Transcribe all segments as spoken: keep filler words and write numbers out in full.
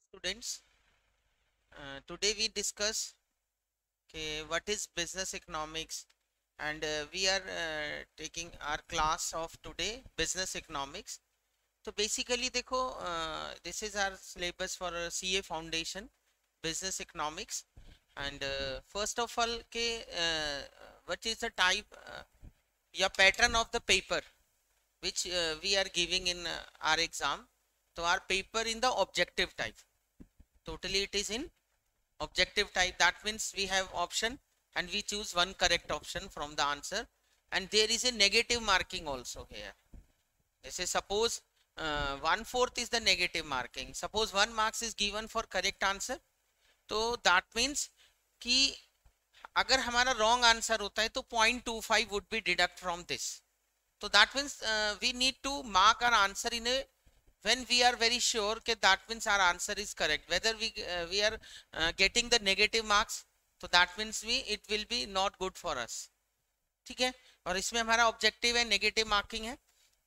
Students, uh, today we discuss okay, what is business economics, and uh, we are uh, taking our class of today business economics. तो basically देखो, this is our syllabus for C A foundation business economics. And first of all के what is the type या pattern of the paper which uh, we are giving in uh, our exam. So our paper in the objective type, totally it is in objective type. That means we have option and we choose one correct option from the answer, and there is a negative marking also here. This is suppose uh, one fourth is the negative marking. Suppose one marks is given for correct answer, तो that means कि अगर हमारा wrong answer होता है तो zero point two five would be deduct from this. So that means uh, we need to mark our answer in a when we are very sure that that means our answer is correct. Whether we uh, we are uh, getting the negative marks, so that means we it will be not good for us. ठीक है. और इसमें हमारा objective है, negative marking है.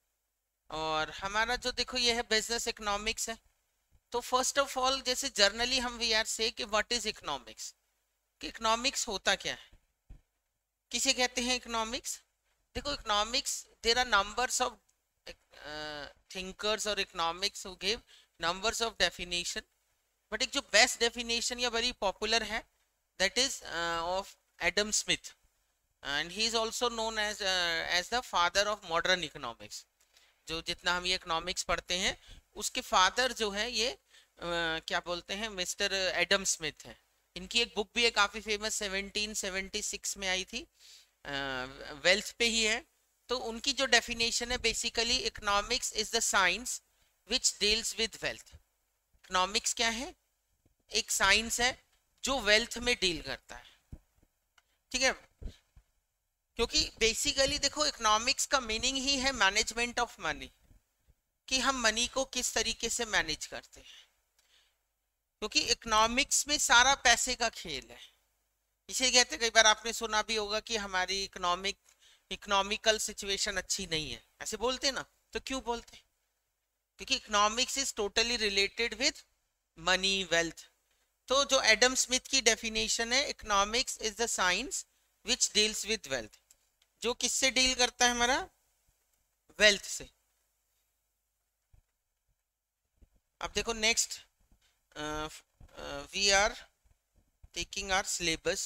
और हमारा जो देखो ये है बिजनेस इकोनॉमिक्स है. तो फर्स्ट ऑफ ऑल जैसे जर्नली हम वी आर से कि व्हाट इज इकोनॉमिक्स, कि इकोनॉमिक्स होता क्या है, किसे कहते हैं इकोनॉमिक्स. देखो economics there are numbers of thinkers और economics who give numbers of definition, but एक जो बेस्ट डेफिनेशन या वेरी पॉपुलर है that is of Adam Smith, and he is also known as as the father of modern economics. जो जितना हम ये economics पढ़ते हैं उसके फादर जो है ये uh, क्या बोलते हैं मिस्टर एडम स्मिथ है. इनकी एक बुक भी है काफी फेमस, सेवनटीन सेवेंटी सिक्स में आई थी, वेल्थ uh, पे ही है. तो उनकी जो डेफिनेशन है basically economics is the science which deals with wealth. Economics क्या है, एक साइंस है जो वेल्थ में डील करता है. ठीक है. क्योंकि बेसिकली देखो इकोनॉमिक्स का मीनिंग ही है मैनेजमेंट ऑफ मनी, कि हम मनी को किस तरीके से मैनेज करते हैं. क्योंकि इकोनॉमिक्स में सारा पैसे का खेल है. इसे कहते हैं, कई बार आपने सुना भी होगा कि हमारी इकोनॉमिक इकोनॉमिकल सिचुएशन अच्छी नहीं है, ऐसे बोलते ना. तो क्यों बोलते हैं, क्योंकि economics is totally related with money, wealth. तो जो एडम स्मिथ की डेफिनेशन है, economics is the science which deals with wealth, जो किससे डील करता है, हमारा वेल्थ से. अब देखो next we are taking our syllabus.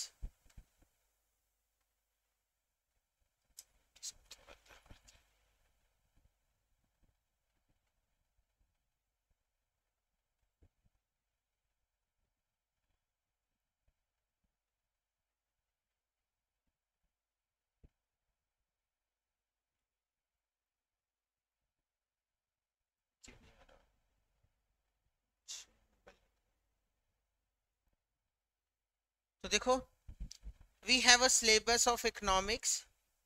तो देखो we have a syllabus of economics.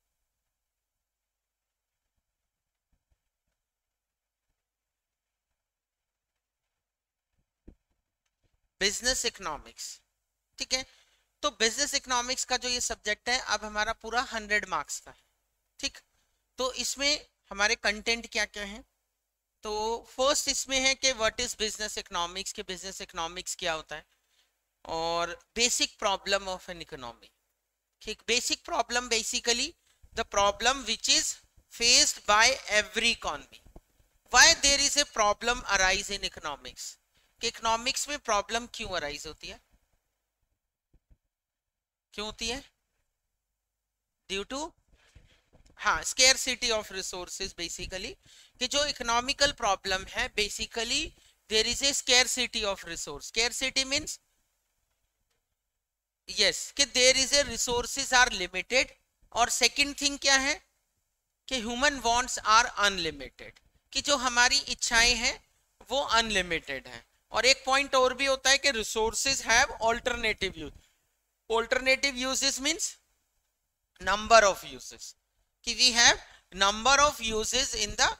Business economics, ठीक है. तो बिजनेस इकोनॉमिक्स का जो ये सब्जेक्ट है अब हमारा पूरा हंड्रेड मार्क्स का है. ठीक. तो इसमें हमारे कंटेंट क्या क्या है. तो फर्स्ट इसमें है कि व्हाट इज बिजनेस इकोनॉमिक्स, के बिजनेस इकोनॉमिक्स क्या होता है, और basic problem of an economy. ठीक. Basic problem basically the problem which is faced by every economy. Why there is a problem arise in economics, कि इकोनॉमिक्स में problem क्यों arise होती है, क्यों होती है, ड्यू टू हाँ स्केर्सिटी ऑफ रिसोर्सेज. बेसिकली कि जो इकोनॉमिकल प्रॉब्लम है basically there is a scarcity of resource. Scarcity means yes कि there is a resources are limited, और सेकंड थिंग क्या है कि ह्यूमन वांट्स आर अनलिमिटेड, कि जो हमारी इच्छाएं हैं वो अनलिमिटेड हैं. और एक पॉइंट और भी होता है कि resources have alternative use. Alternative uses means number of uses, कि we have number of uses in the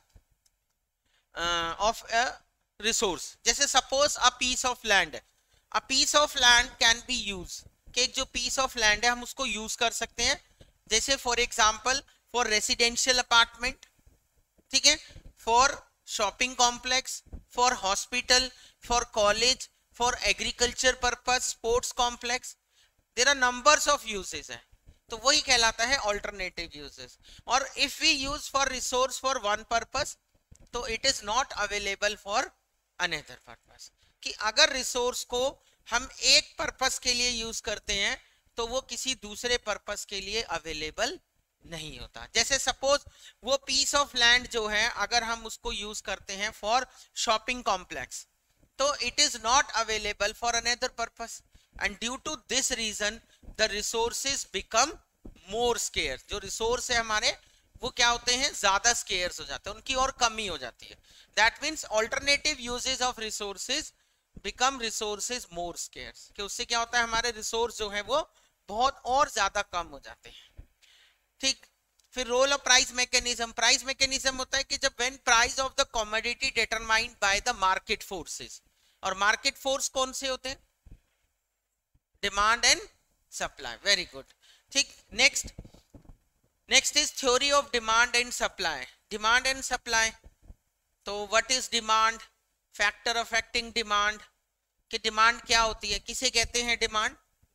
of a resource. जैसे suppose a piece of land, a piece of land can be use, कि जो piece of land है हम उसको use कर सकते हैं. जैसे for example for residential apartment, ठीक है, for shopping complex, for hospital, for college, for agriculture purpose, sports complex, there are numbers of uses है, तो वही कहलाता है alternative uses. और if we use for resource for one purpose, तो it is not available for another purpose. कि अगर resource को हम एक purpose के लिए use करते हैं तो वो किसी दूसरे purpose के लिए available नहीं होता. जैसे suppose वो piece of land जो है अगर हम उसको use करते हैं for shopping complex, तो it is not available for another purpose, and due to this reason the resources become more scarce. जो resource है हमारे वो क्या होते हैं, ज्यादा scarce हो जाते हैं, उनकी और कमी हो जाती है. That means alternative uses of resources become resources more scarce. कि उससे क्या होता है, हमारे resource जो है वो बहुत और ज्यादा कम हो जाते हैं. ठीक. फिर role of price mechanism. Price mechanism होता है कि जब when price of the commodity determined by the market forces, और मार्केट फोर्स कौन से होते हैं, demand and supply. Very good. ठीक. Next next is theory of demand and supply. Demand and supply. तो what is demand, factor affecting demand. कि demand क्या होती है, किसे कहते हैं डिमांड.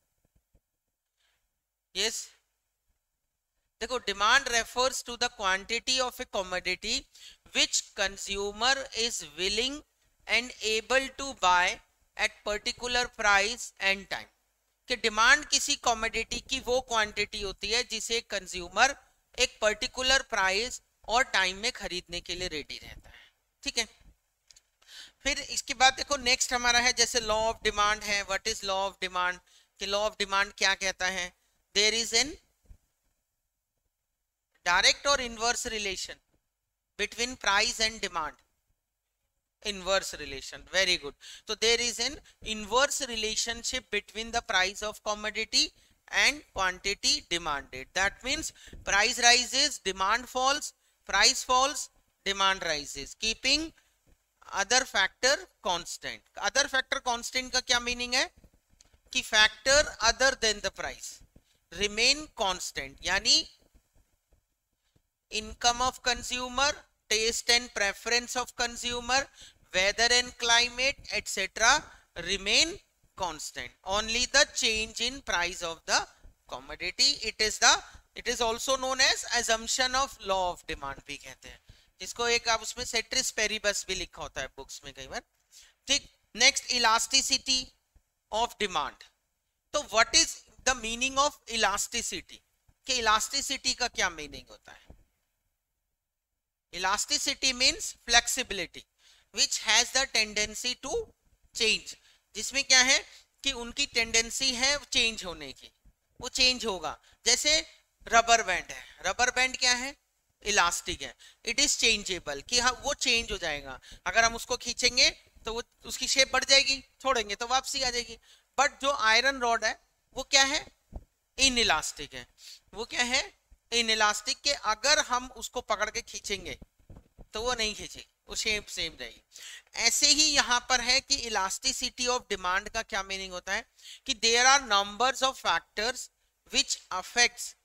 Yes yes. देखो, demand refers to the quantity of a commodity which consumer is willing and able to buy at particular price and time. कि demand किसी कमोडिटी की वो क्वांटिटी होती है जिसे कंज्यूमर एक पर्टिकुलर प्राइस और टाइम में खरीदने के लिए रेडी रहता है. ठीक है. फिर इसके बाद देखो नेक्स्ट हमारा है जैसे लॉ ऑफ डिमांड है. What is law of demand. कि लॉ ऑफ डिमांड क्या कहता है, देयर इज एन डायरेक्ट और inverse relation between price and demand. Inverse relation. Very good. So there is an inverse relationship between the price of commodity and quantity demanded. That means price rises, demand falls, price falls, demand rises, keeping other factor constant. Other factor constant का क्या meaning है कि factor other than the price remain constant. यानी income of consumer, taste and preference of consumer, weather and climate, et cetera remain constant. Only the change in price of the commodity. It is the it is also known as assumption of law of demand भी कहते हैं, जिसको एक आप उसमें ceteris paribus भी लिखा होता है बुक्स में कई बार. ठीक. Next elasticity of demand. तो what is the meaning of elasticity. कि इलास्टिसिटी का क्या मीनिंग होता है. Elasticity means flexibility which has the tendency to change. जिसमें क्या है कि उनकी टेंडेंसी है चेंज होने की, वो चेंज होगा. जैसे रबर बैंड है. रबर बैंड क्या है, इलास्टिक है. इट इज चेंजेबल, कि हाँ वो चेंज हो जाएगा. अगर हम उसको खींचेंगे तो वो उसकी शेप बढ़ जाएगी, छोड़ेंगे तो वापसी आ जाएगी. बट जो आयरन रॉड है वो क्या है, इन इलास्टिक है. वो क्या है, इन इलास्टिक के अगर हम उसको पकड़ के खींचेंगे तो वो नहीं खींचेगी, वो शेप सेम रहेगी. ऐसे ही यहां पर है कि इलास्टिसिटी ऑफ डिमांड का क्या मीनिंग होता है कि there are numbers of factors which affects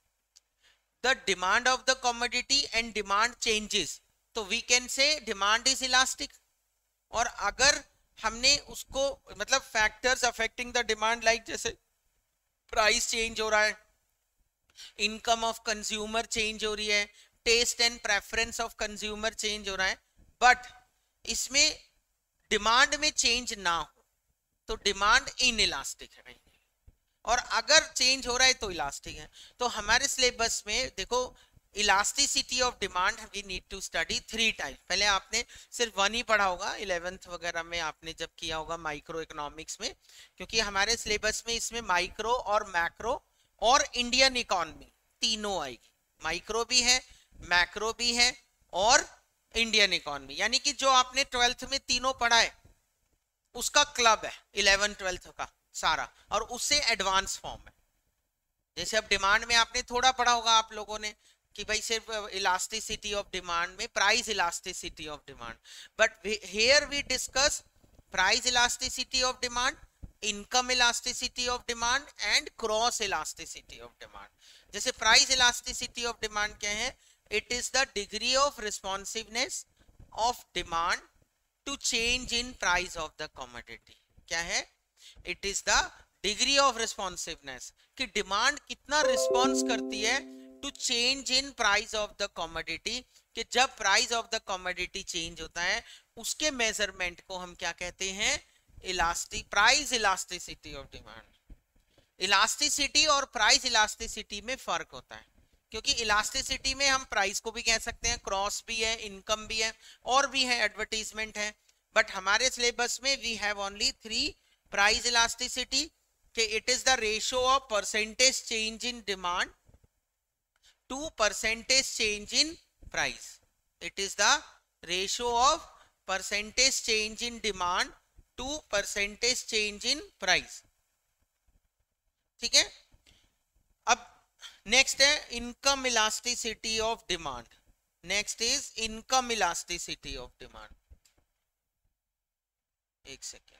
the demand of the commodity and demand changes. तो we can say demand is elastic. और अगर हमने उसको मतलब factors affecting the demand like जैसे प्राइस चेंज हो रहा है, इनकम ऑफ कंज्यूमर चेंज हो रही है, taste and preference of consumer change हो रहा है, बट इसमें डिमांड में चेंज ना हो तो डिमांड इनइलास्टिक है. और अगर चेंज हो रहा है तो इलास्टिक है. तो हमारे सिलेबस में देखो elasticity of demand we need to study three type. पहले आपने सिर्फ वन ही पढ़ा होगा इलेवेंथ वगैरह में आपने जब किया होगा माइक्रो इकोनॉमिक्स में, क्योंकि हमारे सिलेबस में इसमें माइक्रो और मैक्रो और इंडियन इकोनॉमी तीनों आएगी. माइक्रो भी है, मैक्रो भी है और इंडियन इकोनॉमी. यानी कि जो आपने ट्वेल्थ में तीनों पढ़ा है उसका क्लब है इलेवन ट्वेल्थ का सारा, और उससे एडवांस फॉर्म है. जैसे अब डिमांड में आपने थोड़ा पढ़ा होगा आप लोगों ने कि भाई सिर्फ इलास्टिसिटी ऑफ डिमांड में price elasticity of demand, but here we discuss price elasticity of demand, income elasticity of demand and cross elasticity of demand. जैसे प्राइस इलास्टिसिटी ऑफ डिमांड क्या है, it is the degree of responsiveness of demand to change in price of the commodity. क्या है, it is the degree of responsiveness, कि demand कितना response करती है to change in price of the commodity, कि जब price of the commodity change होता है उसके मेजरमेंट को हम क्या कहते हैं, elastic price elasticity of demand. Elasticity और प्राइस इलास्टिसिटी में फर्क होता है, क्योंकि इलास्टिसिटी में हम प्राइस को भी कह सकते हैं, क्रॉस भी है, इनकम भी है, और भी है, एडवर्टीजमेंट है, बट हमारे सिलेबस में we have only three price elasticity, कि it is the ratio of percentage change in demand to percentage change in price. It is the ratio of percentage change in demand to percentage change in price. ठीक है, अब next है income elasticity of demand. Next is income elasticity of demand. एक second,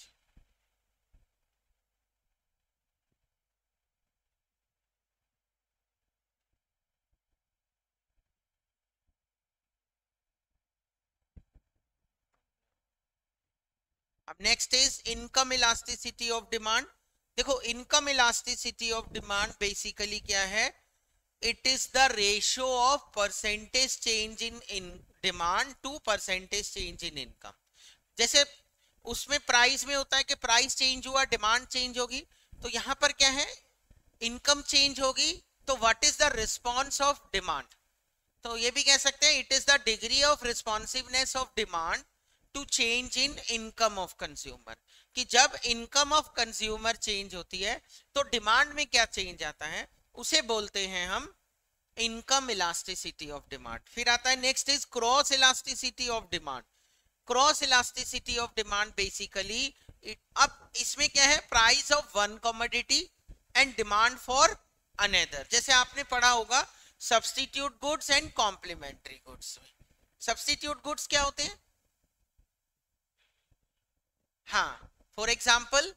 अब next is income elasticity of demand. देखो income elasticity of demand basically क्या है, it is the ratio of percentage change in in demand to percentage change in income. जैसे उसमें price में होता है कि प्राइस चेंज हुआ, डिमांड चेंज होगी, तो यहां पर क्या है, इनकम चेंज होगी, तो what is the response of demand, तो ये भी कह सकते हैं it is the degree of responsiveness of demand to change in income of consumer, कि जब इनकम ऑफ कंज्यूमर चेंज होती है तो डिमांड में क्या चेंज आता है, उसे बोलते हैं हम इनकम इलास्टिसिटी ऑफ डिमांड। फिर आता है next is cross elasticity of demand. Cross elasticity of demand basically, अब इसमें क्या है, price of one commodity and demand for another. जैसे आपने पढ़ा होगा substitute goods and complementary goods में। सब्स्टिट्यूट गुड्स क्या होते हैं, हाँ, फॉर एग्जाम्पल,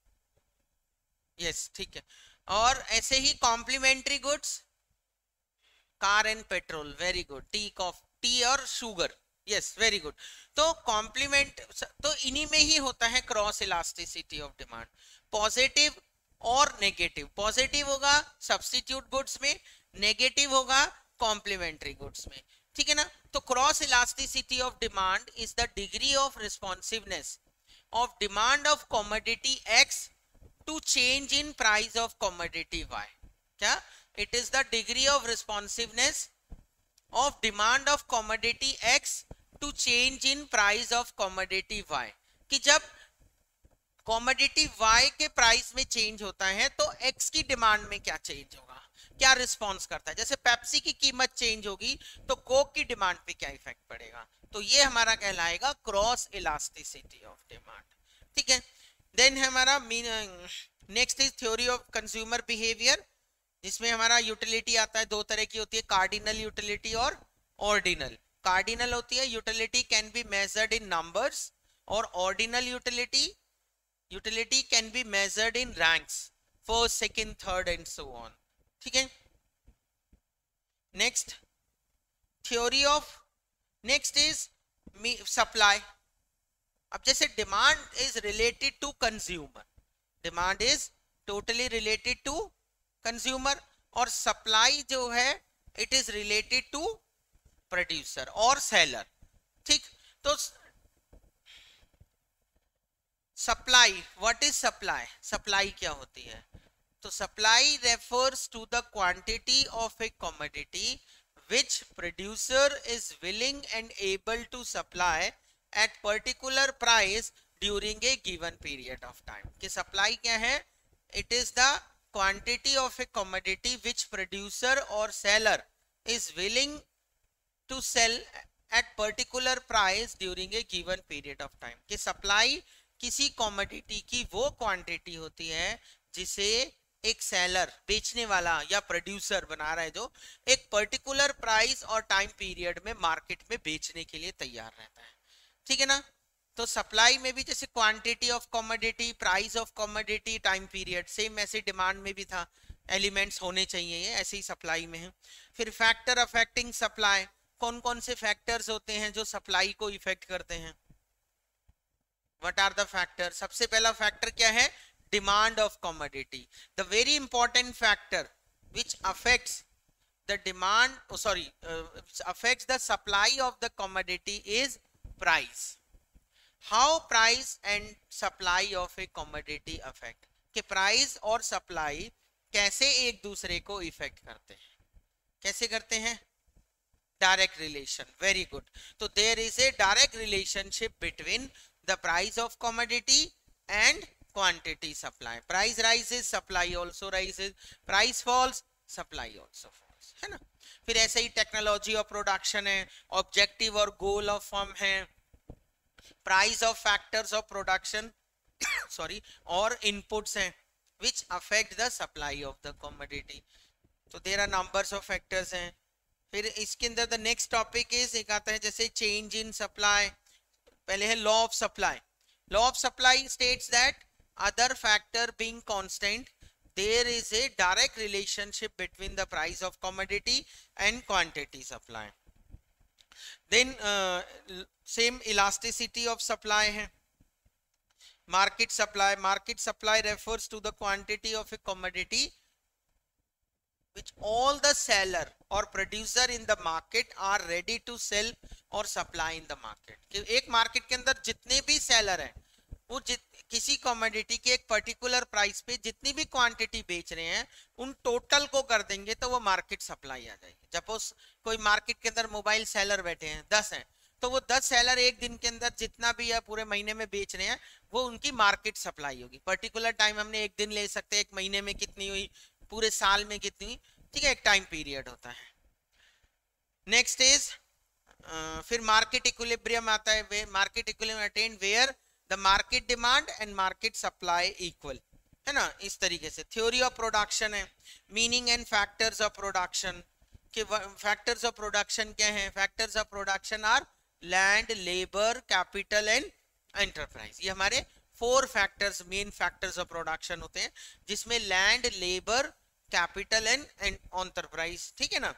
यस ठीक है, और ऐसे ही complementary goods, car and petrol, very good, tea coffee, tea और शुगर, यस वेरी गुड। तो कॉम्प्लीमेंट, तो इन्हीं में ही होता है cross elasticity of demand, positive और नेगेटिव। पॉजिटिव होगा सब्स्टिट्यूट गुड्स में, नेगेटिव होगा कॉम्प्लीमेंट्री गुड्स में, ठीक है ना। तो cross elasticity of demand is the degree of responsiveness of demand of commodity X to change in price of commodity Y। क्या, it is the degree of responsiveness of demand of commodity X to change in price of commodity Y, कि जब commodity Y के price में change होता है तो X की demand में क्या चेंज होगा, क्या रिस्पॉन्स करता है। जैसे पेप्सी की कीमत चेंज होगी तो कोक की डिमांड पे क्या इफेक्ट पड़ेगा, तो ये हमारा कहलाएगा क्रॉस इलास्टिसिटी ऑफ डिमांड, ठीक है। देन हमारा next is theory of consumer behaviour, जिसमें हमारा यूटिलिटी आता है, दो तरह की होती है, कार्डिनल यूटिलिटी और ऑर्डिनल। कार्डिनल होती है utility can be measured in numbers, और ordinal utility utility can be measured in ranks, first second third and so on, ठीक है। Next theory of, next is supply. अब जैसे demand is related to consumer, demand is totally related to consumer, और supply जो है it is related to producer और seller, ठीक। तो supply, what is supply, supply क्या होती है, तो supply refers to the quantity of a commodity which producer is willing and able to supply at particular price during a given period of time। कि supply क्या है, it is the quantity of a commodity which producer or seller is willing to sell at particular price during a given period of time। कि supply किसी commodity की वो quantity होती है जिसे एक सेलर, बेचने वाला या प्रोड्यूसर बना रहा है, जो एक पर्टिकुलर प्राइस और टाइम पीरियड में मार्केट में बेचने के लिए तैयार रहता है, ठीक है ना। तो सप्लाई में भी जैसे quantity of commodity, price of commodity, time period, same ऐसे डिमांड में भी था, एलिमेंट्स होने चाहिए, ये ऐसे ही सप्लाई में है। फिर फैक्टर अफेक्टिंग सप्लाई, कौन कौन से फैक्टर्स होते हैं जो सप्लाई को इफेक्ट करते हैं, व्हाट आर द फैक्टर? सबसे पहला फैक्टर क्या है? Demand of commodity. The very important factor which affects the demand, oh sorry, uh, affects the supply of the commodity is price. How price and supply of a commodity affect? कि price और supply कैसे एक दूसरे को effect करते हैं? कैसे करते हैं? Direct relation. Very good. So there is a direct relationship between the price of commodity and quantity supply. Price rises, supply also rises. Price falls, supply also falls. है ना? फिर ऐसे ही टेक्नोलॉजी ऑफ प्रोडक्शन है, objective और goal of firm है, price of factors of production sorry और inputs हैं which affect the supply of the commodity. तो there are numbers of factors हैं. फिर इसके अंदर द नेक्स्ट टॉपिक इज एक आता है जैसे चेंज इन सप्लाई. पहले है law of supply. Law of supply states that other factor being constant there is a direct relationship between the price of commodity and quantity supply. Then uh, same elasticity of supply hai. Market supply. Market supply refers to the quantity of a commodity which all the seller or producer in the market are ready to sell or supply in the market. कि एक market के अंदर जितने भी seller हैं वो जित किसी कमोडिटी के एक पर्टिकुलर प्राइस पे जितनी भी क्वांटिटी बेच रहे हैं उन टोटल को कर देंगे तो वो मार्केट सप्लाई आ जाएगी. सपोज कोई मार्केट के अंदर मोबाइल सेलर बैठे हैं दस हैं, तो वो दस सेलर एक दिन के अंदर जितना भी या पूरे महीने में बेच रहे हैं वो उनकी मार्केट सप्लाई होगी. पर्टिकुलर टाइम हमने एक दिन ले सकते हैं, एक महीने में कितनी हुई, पूरे साल में कितनी हुई, ठीक है, एक टाइम पीरियड होता है. नेक्स्ट इज फिर मार्केट इक्विलिब्रियम आता है. Market equilibrium attained where the market demand and market supply equal, है ना. इस तरीके से थ्योरी ऑफ प्रोडक्शन है. Meaning and factors of production. कि फैक्टर्स ऑफ प्रोडक्शन क्या है? Factors of production are land, labour, capital and enterprise. ये हमारे four factors, main factors of production होते हैं, जिसमें land, labour, capital and enterprise. ठीक है ना.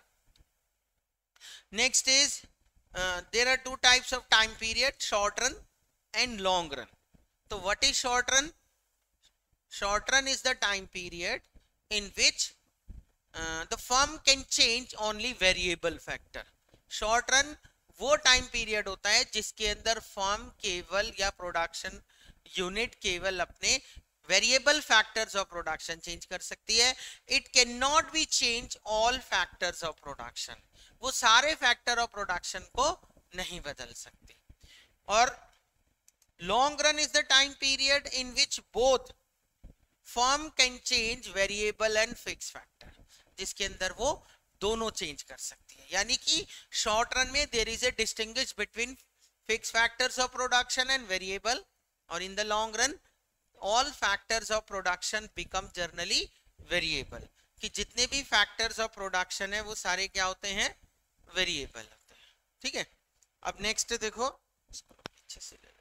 Next is there are two types of time period, short run and long run. So what is short run? Short run is the time period in which uh, the firm can change only variable factor. Short run वो time period होता है जिसके अंदर firm केवल या production unit केवल अपने variable factors of production change कर सकती है. It cannot be change all factors of production. वो सारे factor of production को नहीं बदल सकती. और long run is the time period in which both firm can change variable and fixed factor, जिसके अंदर वो दोनों चेंज कर सकती है. यानी कि short run में there is a distinguish between fixed factors of production and variable, और in the long run all factors of production become generally variable. कि जितने भी factors of production है वो सारे क्या होते हैं? variable होते हैं. ठीक है. अब next देखो, पीछे से ले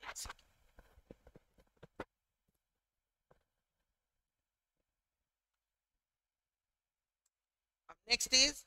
next is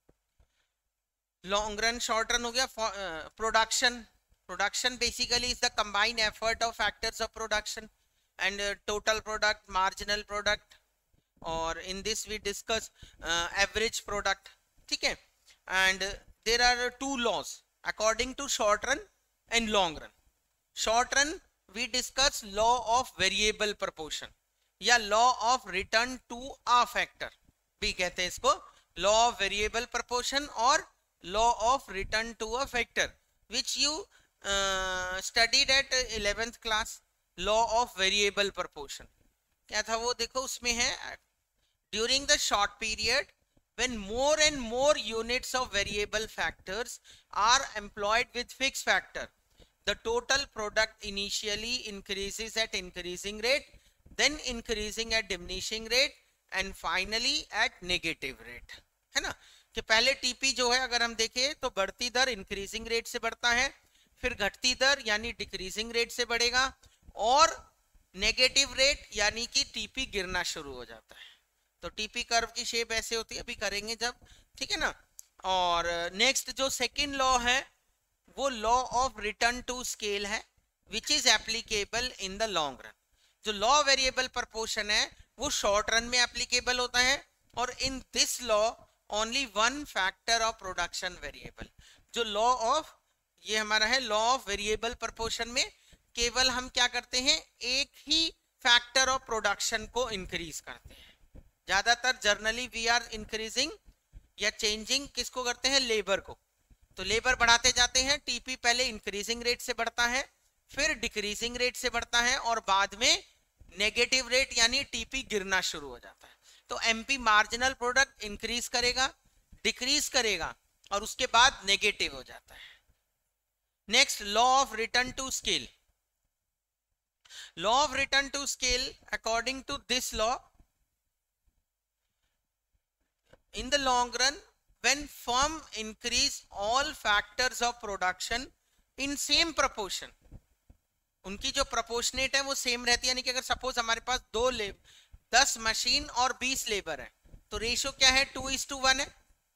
long run, short run हो गया. Production. Production basically is the combined effort of factors of production and total product, marginal product, और in this we discuss average product. ठीक है. And there are two laws according to short run and long run. Short run we discuss law of variable proportion या law of return to a factor भी कहते हैं इसको. Law of variable proportion और law of return to a factor which you studied at eleventh class. Law of variable proportion क्या था वो देखो, उसमें है during the short period when more and more units of variable factors are employed with fixed factor, the total product initially increases at increasing rate, then increasing at diminishing rate and finally at negative rate. है ना. कि पहले TP जो है अगर हम देखें तो बढ़ती दर इंक्रीजिंग रेट से बढ़ता है, फिर घटती दर यानी डिक्रीजिंग रेट से बढ़ेगा, और नेगेटिव रेट यानी कि टीपी गिरना शुरू हो जाता है. तो टीपी कर्व की शेप ऐसे होती है, अभी करेंगे जब. ठीक है ना. और नेक्स्ट जो सेकंड लॉ है वो law of return to scale है. Which is applicable in the long run. जो लॉ वेरिएबल प्रपोर्शन है वो शॉर्ट रन में एप्लीकेबल होता है, और in this law only one factor of production variable. जो लॉ ऑफ, ये हमारा है लॉ ऑफ वेरिएबल प्रपोर्शन में केवल हम क्या करते हैं, एक ही फैक्टर ऑफ प्रोडक्शन को इंक्रीज करते हैं। ज्यादातर जर्नली वी आर इंक्रीजिंग या चेंजिंग किसको करते हैं, लेबर को। तो लेबर बढ़ाते जाते हैं, टीपी पहले इंक्रीजिंग रेट से बढ़ता है, फिर डिक्रीजिंग रेट से बढ़ता है, और बाद में नेगेटिव रेट यानी टीपी गिरना शुरू हो जाता है। तो एमपी मार्जिनल प्रोडक्ट इंक्रीज करेगा, डिक्रीज करेगा, और उसके बाद नेगेटिव हो जाता है। Next, law of return to scale. Law of return to scale, according to this law, in the long run when firm increase all factors of production in same proportion, उनकी जो proportionate है वो same रहती है। यानी कि अगर suppose हमारे पास दो ले दस मशीन और बीस लेबर है, तो रेशो क्या है, टू इज टू वन है,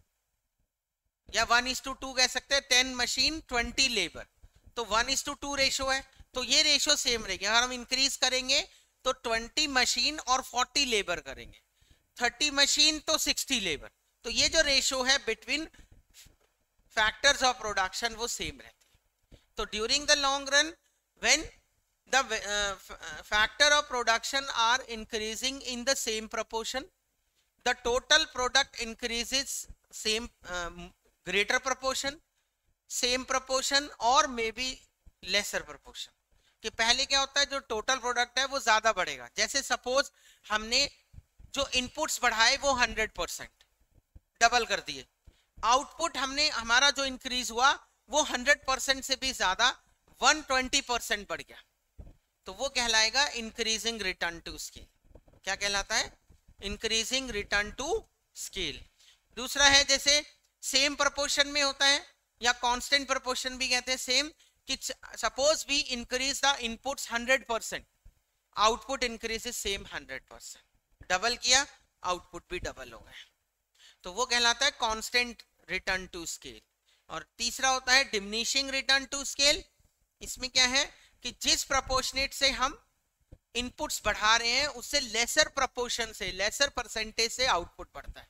या वन इज टू टू कह सकते हैं। टेन मशीन ट्वेंटी लेबर, तो one is to two ratio है, तो ये रेशो सेम रहेगी। अगर हम इंक्रीज करेंगे तो ट्वेंटी मशीन और फोर्टी लेबर करेंगे, थर्टी मशीन तो सिक्सटी लेबर, तो ये जो रेशो है बिटवीन फैक्टर्स ऑफ प्रोडक्शन वो सेम रहती है। तो during the long run when the factor of production are increasing in the same proportion, the total product increases same greater proportion, same proportion, और may be lesser proportion. कि पहले क्या होता है, जो टोटल प्रोडक्ट है वो ज्यादा बढ़ेगा। जैसे सपोज हमने जो इनपुट्स बढ़ाए वो हंड्रेड परसेंट डबल कर दिए, आउटपुट हमने हमारा जो इंक्रीज हुआ वो हंड्रेड परसेंट से भी ज्यादा वन ट्वेंटी परसेंट बढ़ गया, तो वो कहलाएगा इंक्रीजिंग रिटर्न टू स्केल। क्या कहलाता है, इंक्रीजिंग रिटर्न टू स्केल। दूसरा है जैसे सेम प्रोपोर्शन में होता है, या कांस्टेंट प्रोपोर्शन भी कहते हैं सेम, कि suppose we increase the inputs hundred percent, output increases same hundred percent, double किया आउटपुट भी डबल हो गया, तो वो कहलाता है कांस्टेंट रिटर्न टू स्केल। और तीसरा होता है डिमिनिशिंग रिटर्न टू स्केल। इसमें क्या है कि जिस प्रोपोर्शनेट से हम इनपुट्स बढ़ा रहे हैं उससे लेसर प्रोपोर्शन से, लेसर परसेंटेज से आउटपुट बढ़ता है।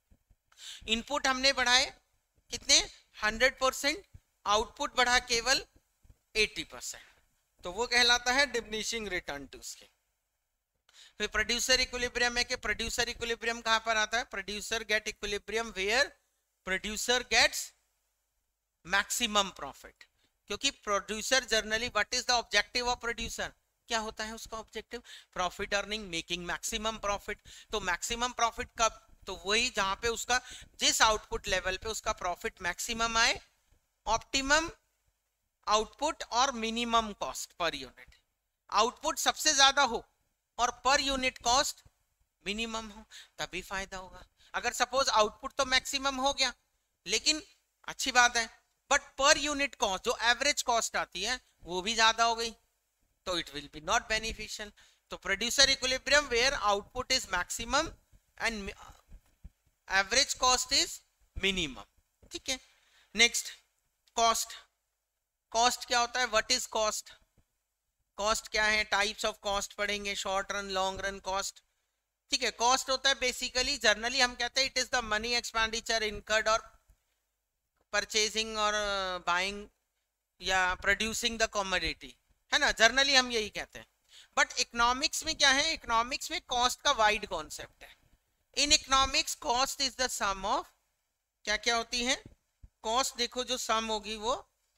इनपुट हमने बढ़ाए कितने, हंड्रेड परसेंट, आउटपुट बढ़ा केवल एटी परसेंट, तो वो कहलाता है डिमिनिशिंग रिटर्न टू स्केल। फिर प्रोड्यूसर इक्विलिब्रियम है कि प्रोड्यूसर इक्विलिब्रियम कहां पर आता है, producer get equilibrium where producer gets maximum profit. क्योंकि producer generally, what is the objective of producer, क्या होता है उसका objective, profit earning, making maximum profit. तो मैक्सिमम प्रॉफिट कब, तो वही जहां पे उसका जिस आउटपुट लेवल पे उसका प्रॉफिट मैक्सिमम आए, ऑप्टिमम आउटपुट और minimum cost per unit. Output सबसे ज्यादा हो और पर यूनिट कॉस्ट मिनिमम हो, तभी फायदा होगा। अगर सपोज आउटपुट तो मैक्सिमम हो गया, लेकिन अच्छी बात है, बट पर यूनिट कॉस्ट जो एवरेज कॉस्ट आती है वो भी ज्यादा हो गई, तो it will be not beneficial. तो producer equilibrium where output is maximum and average cost is minimum. ठीक है, नेक्स्ट कॉस्ट। कॉस्ट क्या होता है, व्हाट इज कॉस्ट, कॉस्ट क्या है, टाइप्स ऑफ कॉस्ट पढ़ेंगे, short run, long run cost. ठीक है, कॉस्ट होता है बेसिकली, जर्नली हम कहते हैं it is the money expenditure incurred और परचेजिंग और बाइंग या प्रोड्यूसिंग द कमोडिटी, है ना, जर्नली हम यही कहते हैं। बट इकोनॉमिक्स में क्या है, इकोनॉमिक्स में कॉस्ट का वाइड कॉन्सेप्ट है। In economics cost is the sum of, क्या क्या होती है कॉस्ट, देखो जो सम होगी वो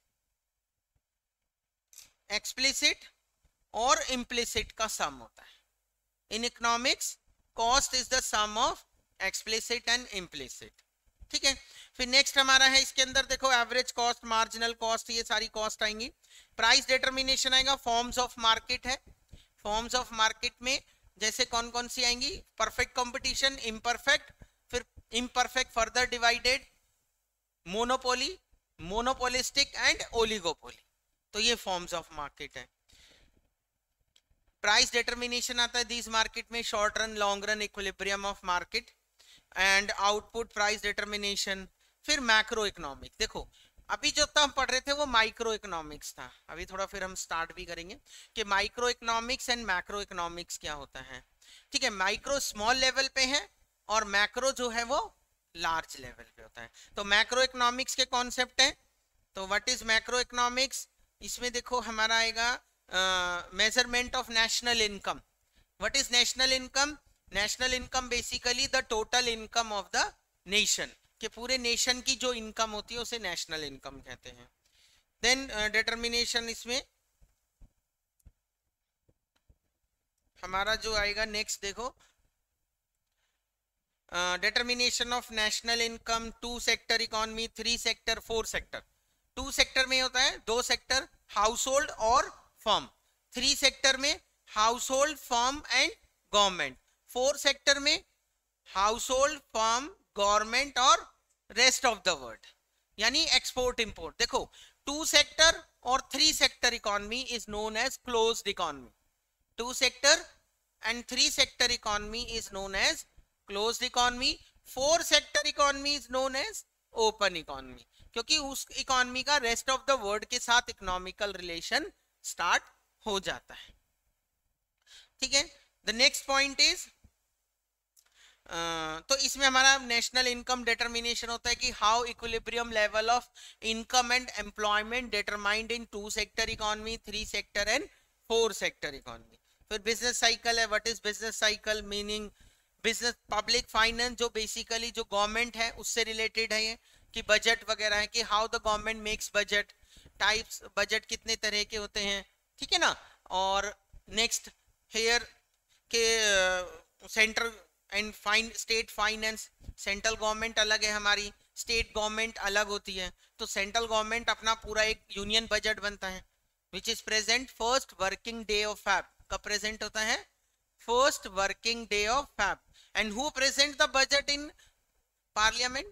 एक्सप्लिसिट और इम्प्लिसिट का सम होता है। In economics cost is the sum of explicit and implicit. ठीक है, फिर नेक्स्ट हमारा है इसके अंदर देखो एवरेज कॉस्ट, मार्जिनल कॉस्ट, ये सारी कॉस्ट आएंगी। प्राइस डिटरमिनेशन आएगा, फॉर्म्स ऑफ मार्केट है, फॉर्म्स ऑफ मार्केट में जैसे कौन कौन सी आएंगी, परफेक्ट कंपटीशन, इम्परफेक्ट, फिर imperfect further divided, monopoly, monopolistic and oligopoly. तो ये फॉर्म्स ऑफ मार्केट है। प्राइस डिटरमिनेशन आता है दिस मार्केट में, short run, long run, equilibrium of market and output price determination. फिर मैक्रो इकोनॉमिक, देखो अभी जो था हम पढ़ रहे थे वो माइक्रो इकोनॉमिक्स था, अभी थोड़ा फिर हम स्टार्ट भी करेंगे कि micro economics and macro economics क्या होता है। ठीक है, माइक्रो स्मॉल लेवल पे है और मैक्रो जो है वो लार्ज लेवल पे होता है। तो मैक्रो इकोनॉमिक्स के कॉन्सेप्ट है, तो व्हाट इज मैक्रो इकोनॉमिक्स, इसमें देखो हमारा आएगा measurement of national income. What is national income, national income basically the total income of the nation, कि पूरे नेशन की जो इनकम होती है उसे नेशनल इनकम कहते हैं। देन डिटर्मिनेशन, इसमें हमारा जो आएगा नेक्स्ट देखो, determination of national income, two sector economy, three sector, four sector. Two sector में होता है दो सेक्टर, हाउस होल्ड और फर्म। थ्री सेक्टर में household, firm and government. Four sector में हाउस होल्ड, फर्म, गवर्नमेंट और rest of the world, यानी export import. देखो टू सेक्टर और three sector economy is known as closed economy. Two sector and three sector economy is known as closed economy. Four sector economy is known as open economy, क्योंकि उस economy का rest of the world के साथ economical relation start हो जाता है। ठीक है, द नेक्स्ट पॉइंट इज, तो इसमें हमारा नेशनल इनकम डिटरमिनेशन होता है कि how equilibrium level of income and employment determined in two sector economy, three sector and four sector economy. फिर बिजनेस साइकिल है, what is business cycle, meaning business public finance, जो basically जो government है उससे related है ये, कि budget वगैरह है, कि how the government makes budget, types budget कितने तरह के होते हैं, ठीक है ना। और नेक्स्ट हेयर के central and fine state finance, central government अलग है हमारी, स्टेट गवर्नमेंट अलग होती है। तो सेंट्रल गवर्नमेंट अपना पूरा एक यूनियन बजट बनता है which is present first working day of Feb. कब प्रेजेंट होता है, first working day of Feb. And who present the budget in parliament,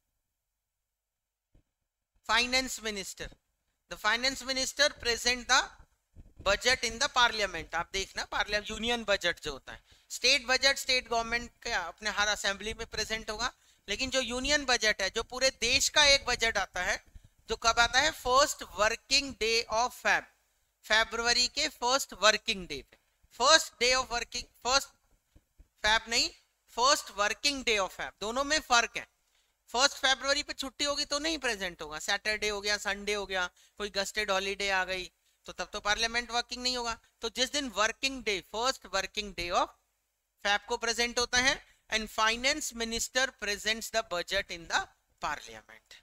finance minister. The finance minister present the budget in the parliament. आप देखना parliament union budget जो होता है, state budget state government का अपने हर assembly में present होगा, लेकिन जो यूनियन बजट है, जो पूरे देश का एक बजट आता है, जो कब आता है, first working day of Feb, फरवरी के फर्स्ट वर्किंग डे पे। First day of working, first Feb नहीं, first working day of Feb, दोनों में फर्क है। फर्स्ट फरवरी पे छुट्टी होगी तो नहीं प्रेजेंट होगा, सैटरडे हो गया, संडे हो गया, कोई गस्टेड हॉलीडे आ गई, तो तब तो पार्लियामेंट वर्किंग नहीं होगा। तो जिस दिन working day, first working day of Feb को प्रेजेंट होता है, and finance minister presents the budget in the parliament.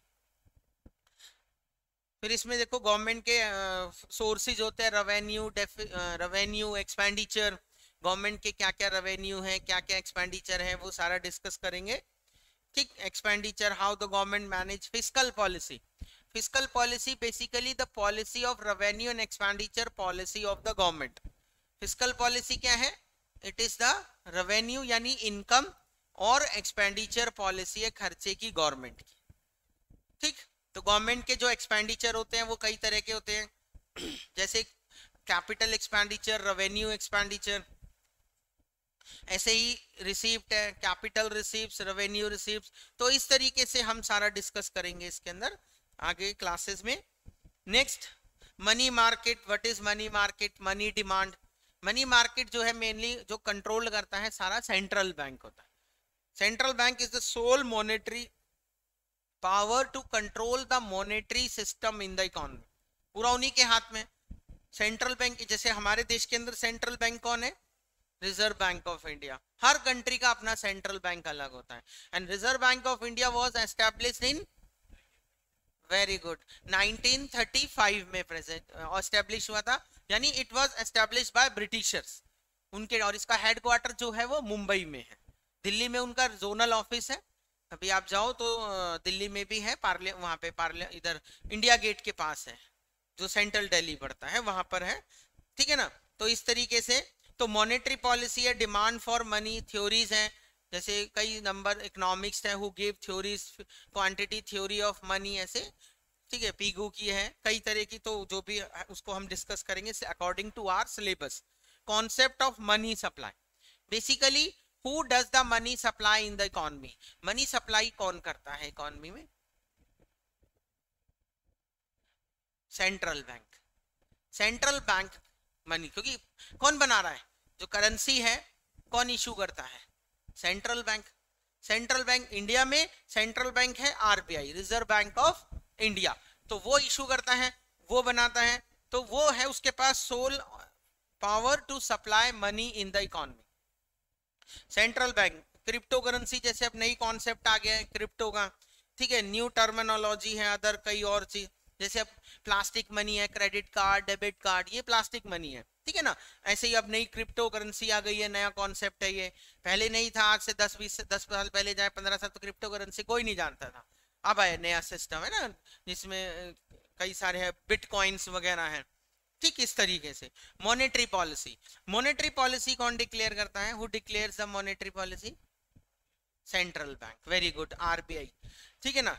फिर इसमें देखो गवर्नमेंट के सोर्सेज uh, होते हैं, रेवेन्यू, रेवेन्यू, एक्सपेंडिचर, गवर्नमेंट के क्या क्या रेवेन्यू है, क्या क्या एक्सपेंडिचर है, वो सारा डिस्कस करेंगे। ठीक, expenditure, how the government manage fiscal policy. Fiscal policy basically the policy of revenue and expenditure policy of the government. Fiscal policy क्या है, इट इज द रेवेन्यू यानी इनकम, और एक्सपेंडिचर पॉलिसी है खर्चे की गवर्नमेंट की। ठीक, तो गवर्नमेंट के जो एक्सपेंडिचर होते हैं वो कई तरह के होते हैं, जैसे कैपिटल एक्सपेंडिचर, रेवेन्यू एक्सपेंडिचर, ऐसे ही रिसीप्ट है, कैपिटल रिसीप्ट्स, रेवेन्यू रिसीप्ट्स। तो इस तरीके से हम सारा डिस्कस करेंगे इसके अंदर आगे क्लासेस में। Next, money market, what is money market, money demand. Money market जो है मेनली जो कंट्रोल करता है सारा सेंट्रल बैंक होता है। Central bank is the sole monetary power to control the monetary system in the economy, पूरा उन्हीं के हाथ में। सेंट्रल बैंक, जैसे हमारे देश के अंदर सेंट्रल बैंक कौन है, रिजर्व बैंक ऑफ इंडिया। हर कंट्री का अपना सेंट्रल बैंक अलग होता है, and reserve bank of India was established in, very good, nineteen thirty five में प्रेजेंट एस्टैब्लिश हुआ था, यानी it was established by Britishers उनके, और इसका हेडक्वार्टर जो है वो मुंबई में है। दिल्ली में उनका जोनल ऑफिस है, अभी आप जाओ तो दिल्ली में भी है, पार्ले वहाँ पे पार्ले इधर इंडिया गेट के पास है, जो सेंट्रल दिल्ली पड़ता है वहां पर है। ठीक है ना, तो इस तरीके से तो मॉनेटरी पॉलिसी है, डिमांड फॉर मनी, थ्योरीज हैं, जैसे कई नंबर इकोनॉमिक्स है, who give theories, quantity theory of money, ऐसे। ठीक है, पीगू की है, कई तरह की, तो जो भी उसको हम डिस्कस करेंगे according to our syllabus. Concept of money supply, basically who does the money supply in the economy, money supply कौन करता है इकोनॉमी में। Central bank, central bank money, क्योंकि कौन बना रहा है, जो करेंसी है कौन इशू करता है, central bank. Central bank India में सेंट्रल बैंक है RBI, reserve bank of India, तो वो इशू करता है, वो बनाता है, तो वो है उसके पास sole power to supply money in the economy, central bank. Crypto currency जैसे अब नई कॉन्सेप्ट आ गया है क्रिप्टो का, ठीक है, न्यू टर्मिनोलॉजी है, अदर कई और चीज, जैसे अब प्लास्टिक मनी है, क्रेडिट कार्ड, डेबिट कार्ड, ये प्लास्टिक मनी है, ठीक है ना। ऐसे ही अब नई क्रिप्टो करेंसी आ गई है, नया कॉन्सेप्ट है ये, पहले नहीं था, आज से दस बीस दस साल पहले जाए पंद्रह साल तो क्रिप्टो करेंसी कोई नहीं जानता था, अब आया नया सिस्टम है ना, जिसमें कई सारे है, बिटकॉइंस वगैरह है, ठीक इस तरीके से। मॉनेटरी पॉलिसी, मॉनेटरी पॉलिसी कौन डिक्लेयर करता है, who declares the monetary policy, central bank, very good, RBI, ठीक है ना।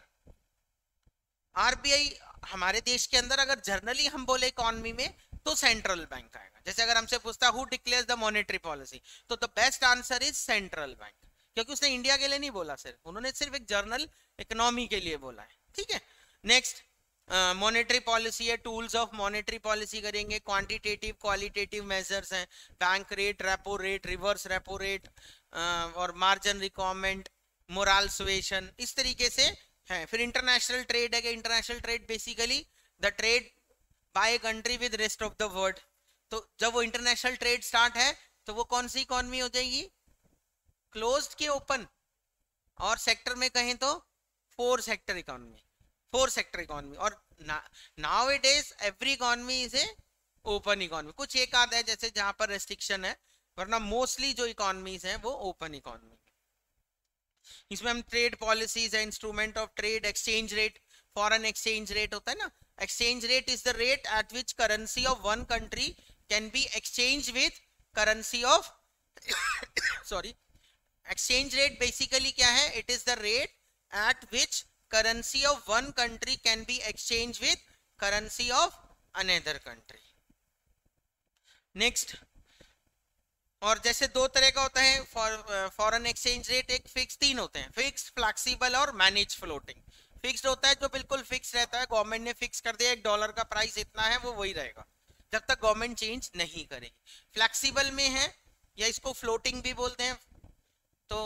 आरबीआई हमारे देश के अंदर अगर जर्नली हम बोले इकोनॉमी में तो सेंट्रल बैंक आएगा। जैसे अगर हमसे पूछता who declares the monetary policy, तो the best answer is central bank, क्योंकि उसने इंडिया के लिए नहीं बोला, सिर्फ उन्होंने सिर्फ एक जर्नल इकोनॉमी के लिए बोला है, ठीक है। नेक्स्ट मॉनेटरी पॉलिसी है, टूल्स ऑफ मॉनेटरी पॉलिसी करेंगे, क्वांटिटेटिव क्वालिटेटिव मेजर्स हैं, bank rate, repo rate, reverse repo rate और मार्जिन रिक्वायरमेंट, मोरल सुएशन, इस तरीके से है। फिर इंटरनेशनल ट्रेड है कि international trade basically the trade by country with rest of the world, तो जब वो इंटरनेशनल ट्रेड स्टार्ट है तो वो कौन सी इकोनॉमी हो जाएगी, क्लोज्ड के ओपन, और सेक्टर में कहें तो four sector economy, four sector economy, और now it is every economy is a open economy, कुछ एक आध है जैसे जहां पर रेस्ट्रिक्शन है, वरना मोस्टली जो इकोनॉमीज हैं वो ओपन इकोनॉमी। इसमें हम ट्रेड पॉलिसीज है, instrument of trade, exchange rate, foreign exchange rate होता है ना, exchange rate is the rate at which currency of one country can be exchange with currency of sorry, exchange rate basically क्या है, it is the rate at which currency of one country can be exchanged with currency of another country. Next, और जैसे दो तरह का होता है foreign exchange rate, एक फिक्स, तीन होते हैं, फिक्स, फ्लेक्सिबल और मैनेज फ्लोटिंग। फिक्स्ड होता है जो बिल्कुल फिक्स रहता है, गवर्नमेंट ने फिक्स कर दिया एक डॉलर का प्राइस इतना है, वो वही रहेगा जब तक गवर्नमेंट चेंज नहीं करेगी। फ्लेक्सिबल में है, या इसको फ्लोटिंग भी बोलते हैं, तो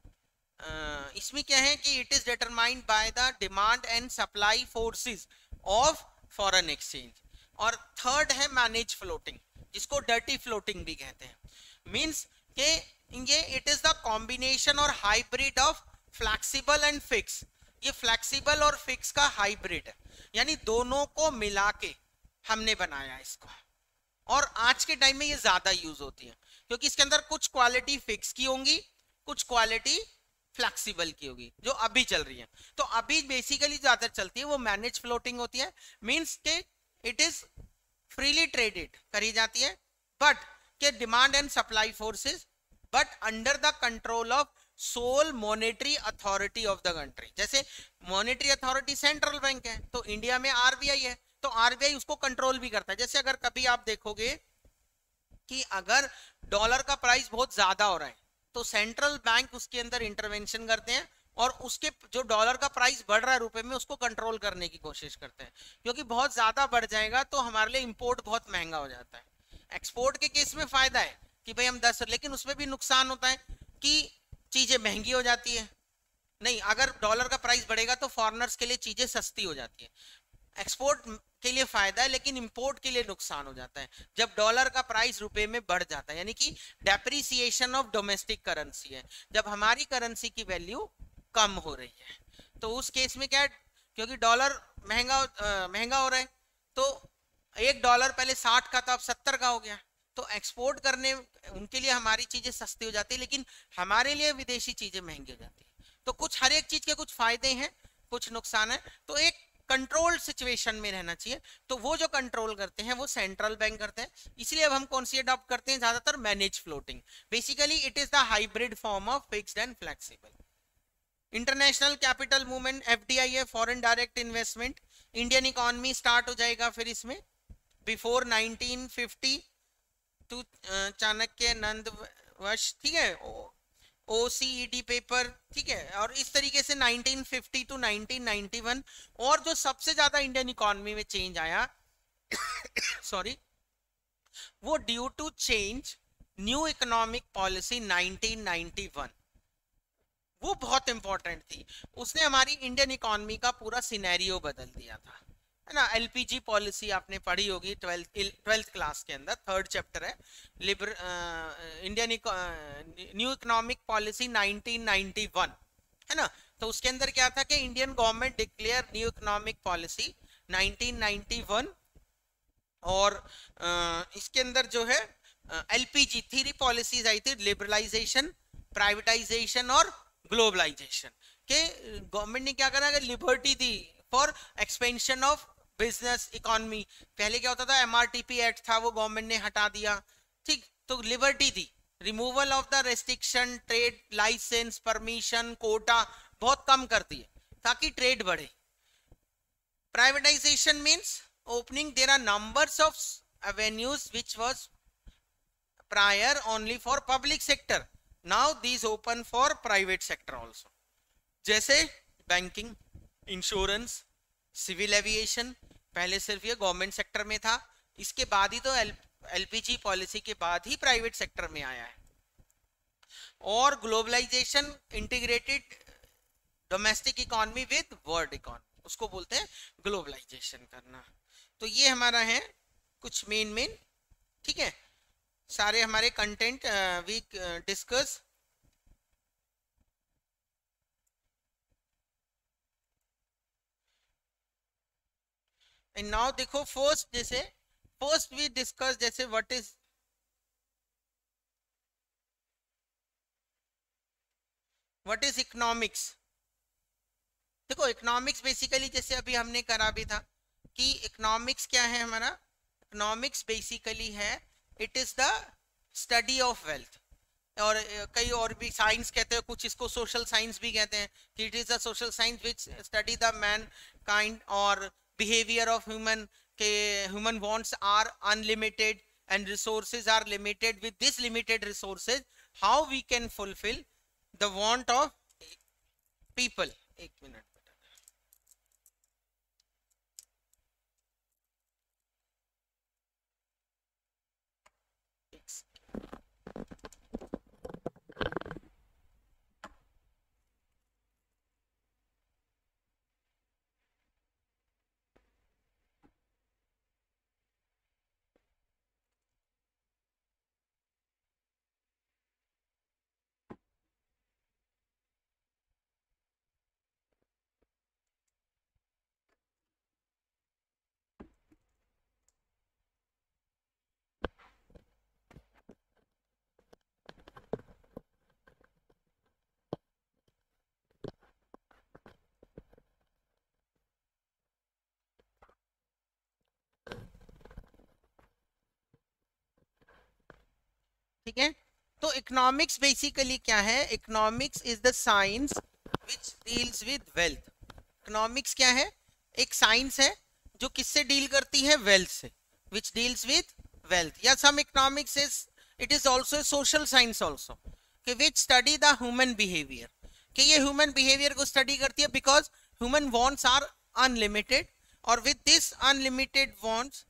Uh, इसमें क्या है कि it is determined by the demand and supply forces of foreign exchange. और थर्ड है मैनेज फ्लोटिंग, जिसको डर्टी फ्लोटिंग भी कहते हैं, मींस के ये इट इज द कॉम्बिनेशन और hybrid of flexible and fix. ये फ्लेक्सिबल और फिक्स का हाइब्रिड है, यानी दोनों को मिला के हमने बनाया इसको, और आज के टाइम में ये ज्यादा यूज होती है क्योंकि इसके अंदर कुछ क्वालिटी फिक्स की होंगी, कुछ क्वालिटी फ्लेक्सिबल की होगी, जो अभी चल रही है। तो अभी बेसिकली ज्यादा चलती है वो मैनेज फ्लोटिंग होती है, मींस के इट इज फ्रीली ट्रेडेड करी जाती है, बट के demand and supply forces, but under the control of sole monetary authority of the country. जैसे मॉनेटरी अथॉरिटी सेंट्रल बैंक है, तो इंडिया में आरबीआई है, तो आरबीआई उसको कंट्रोल भी करता है। जैसे अगर कभी आप देखोगे कि अगर डॉलर का प्राइस बहुत ज्यादा हो रहा है तो सेंट्रल बैंक उसके अंदर इंटरवेंशन करते हैं और उसके जो डॉलर का प्राइस बढ़ रहा है रुपए में उसको कंट्रोल करने की कोशिश करते हैं, क्योंकि बहुत ज्यादा बढ़ जाएगा तो हमारे लिए इंपोर्ट बहुत महंगा हो जाता है। एक्सपोर्ट के केस में फायदा है कि भाई हम दस, लेकिन उसमें भी नुकसान होता है कि चीजें महंगी हो जाती है। नहीं, अगर डॉलर का प्राइस बढ़ेगा तो फॉरेनर्स के लिए चीजें सस्ती हो जाती है। एक्सपोर्ट के लिए फायदा है लेकिन इंपोर्ट के लिए नुकसान हो जाता है जब डॉलर का प्राइस रुपए में बढ़ जाता है, यानी कि डेप्रिसिएशन ऑफ डोमेस्टिक करेंसी है, जब हमारी करेंसी की वैल्यू कम हो रही है। तो उस केस में क्या है, क्योंकि डॉलर महंगा महंगा हो रहा है, तो एक डॉलर पहले साठ का था अब सत्तर का हो गया, तो एक्सपोर्ट करने उनके लिए हमारी चीजें सस्ती हो जाती है, लेकिन हमारे लिए विदेशी चीजें महंगी हो जाती है। तो कुछ हर एक चीज के कुछ फायदे हैं, कुछ नुकसान है, तो एक कंट्रोल्ड सिचुएशन में रहना चाहिए। तो वो जो कंट्रोल करते हैं वो सेंट्रल बैंक करते हैं, इसलिए अब हम कौन सी अडॉप्ट करते हैं ज्यादातर, manage floating. Basically it is the hybrid form of fixed and flexible. International capital movement, FDI है, foreign direct investment. Indian economy start हो जाएगा फिर इसमें before nineteen fifty two Chanakya Nand वश, ठीक है, ओसीईडी पेपर, ठीक है, और इस तरीके से nineteen fifty two nineteen ninety one. और जो सबसे ज्यादा इंडियन इकोनॉमी में चेंज आया सॉरी, वो due to change new economic policy nineteen ninety one, वो बहुत इंपॉर्टेंट थी। उसने हमारी इंडियन इकोनॉमी का पूरा सिनेरियो बदल दिया था, है ना। एलपीजी पॉलिसी आपने पढ़ी होगी ट्वेल्थ ट्वेल्थ क्लास के अंदर, थर्ड चैप्टर है, लिबर Indian new economic policy nineteen ninety one, है ना। तो उसके अंदर क्या था कि Indian government declare new economic policy nineteen ninety one, और uh, इसके अंदर जो है एलपीजी थ्री पॉलिसीज आई थी, लिबरलाइजेशन, प्राइवेटाइजेशन और ग्लोबलाइजेशन। के गवर्नमेंट ने क्या करा, लिबर्टी दी for expansion of business economy. पहले क्या होता था, एमआरटीपी एक्ट था, वो गवर्नमेंट ने हटा दिया, ठीक। तो लिबर्टी दी, removal of the restriction, trade licence, permission, quota बहुत कम कर दिए ताकि ट्रेड बढ़े। Privatisation means opening, there are numbers of avenues which was prior only for public sector, now these open for private sector also, जैसे banking, insurance, civil aviation, पहले सिर्फ ये गवर्नमेंट सेक्टर में था, इसके बाद ही तो एलपीजी पॉलिसी के बाद ही प्राइवेट सेक्टर में आया है। और globalisation, integrated domestic economy with world economy, उसको बोलते हैं ग्लोबलाइजेशन करना। तो ये हमारा है कुछ मेन मेन, ठीक है, सारे हमारे content we discuss. And now देखो फर्स्ट, जैसे फर्स्ट वी डिस्कस जैसे what is what is economics. देखो इकोनॉमिक्स बेसिकली जैसे अभी हमने करा भी था कि इकोनॉमिक्स क्या है हमारा, इकोनॉमिक्स बेसिकली है it is the study of wealth, और कई और भी साइंस कहते हैं, कुछ इसको सोशल साइंस भी कहते हैं कि it is the social science which study the mankind और बिहेवियर ऑफ ह्यूमन, के human wants are unlimited and resources are limited, with this limited resources how we can fulfil the want of people. एक minute, ठीक है। तो economics basically क्या है, economics is the science which deals with wealth. Economics क्या है, एक science है जो किससे डील करती है, वेल्थ से, विच डील्स विद वेल्थ। या some economics is it is also social science also, कि which study the human behaviour, कि ये ह्यूमन बिहेवियर को स्टडी करती है, because human wants are unlimited, और with this unlimited wants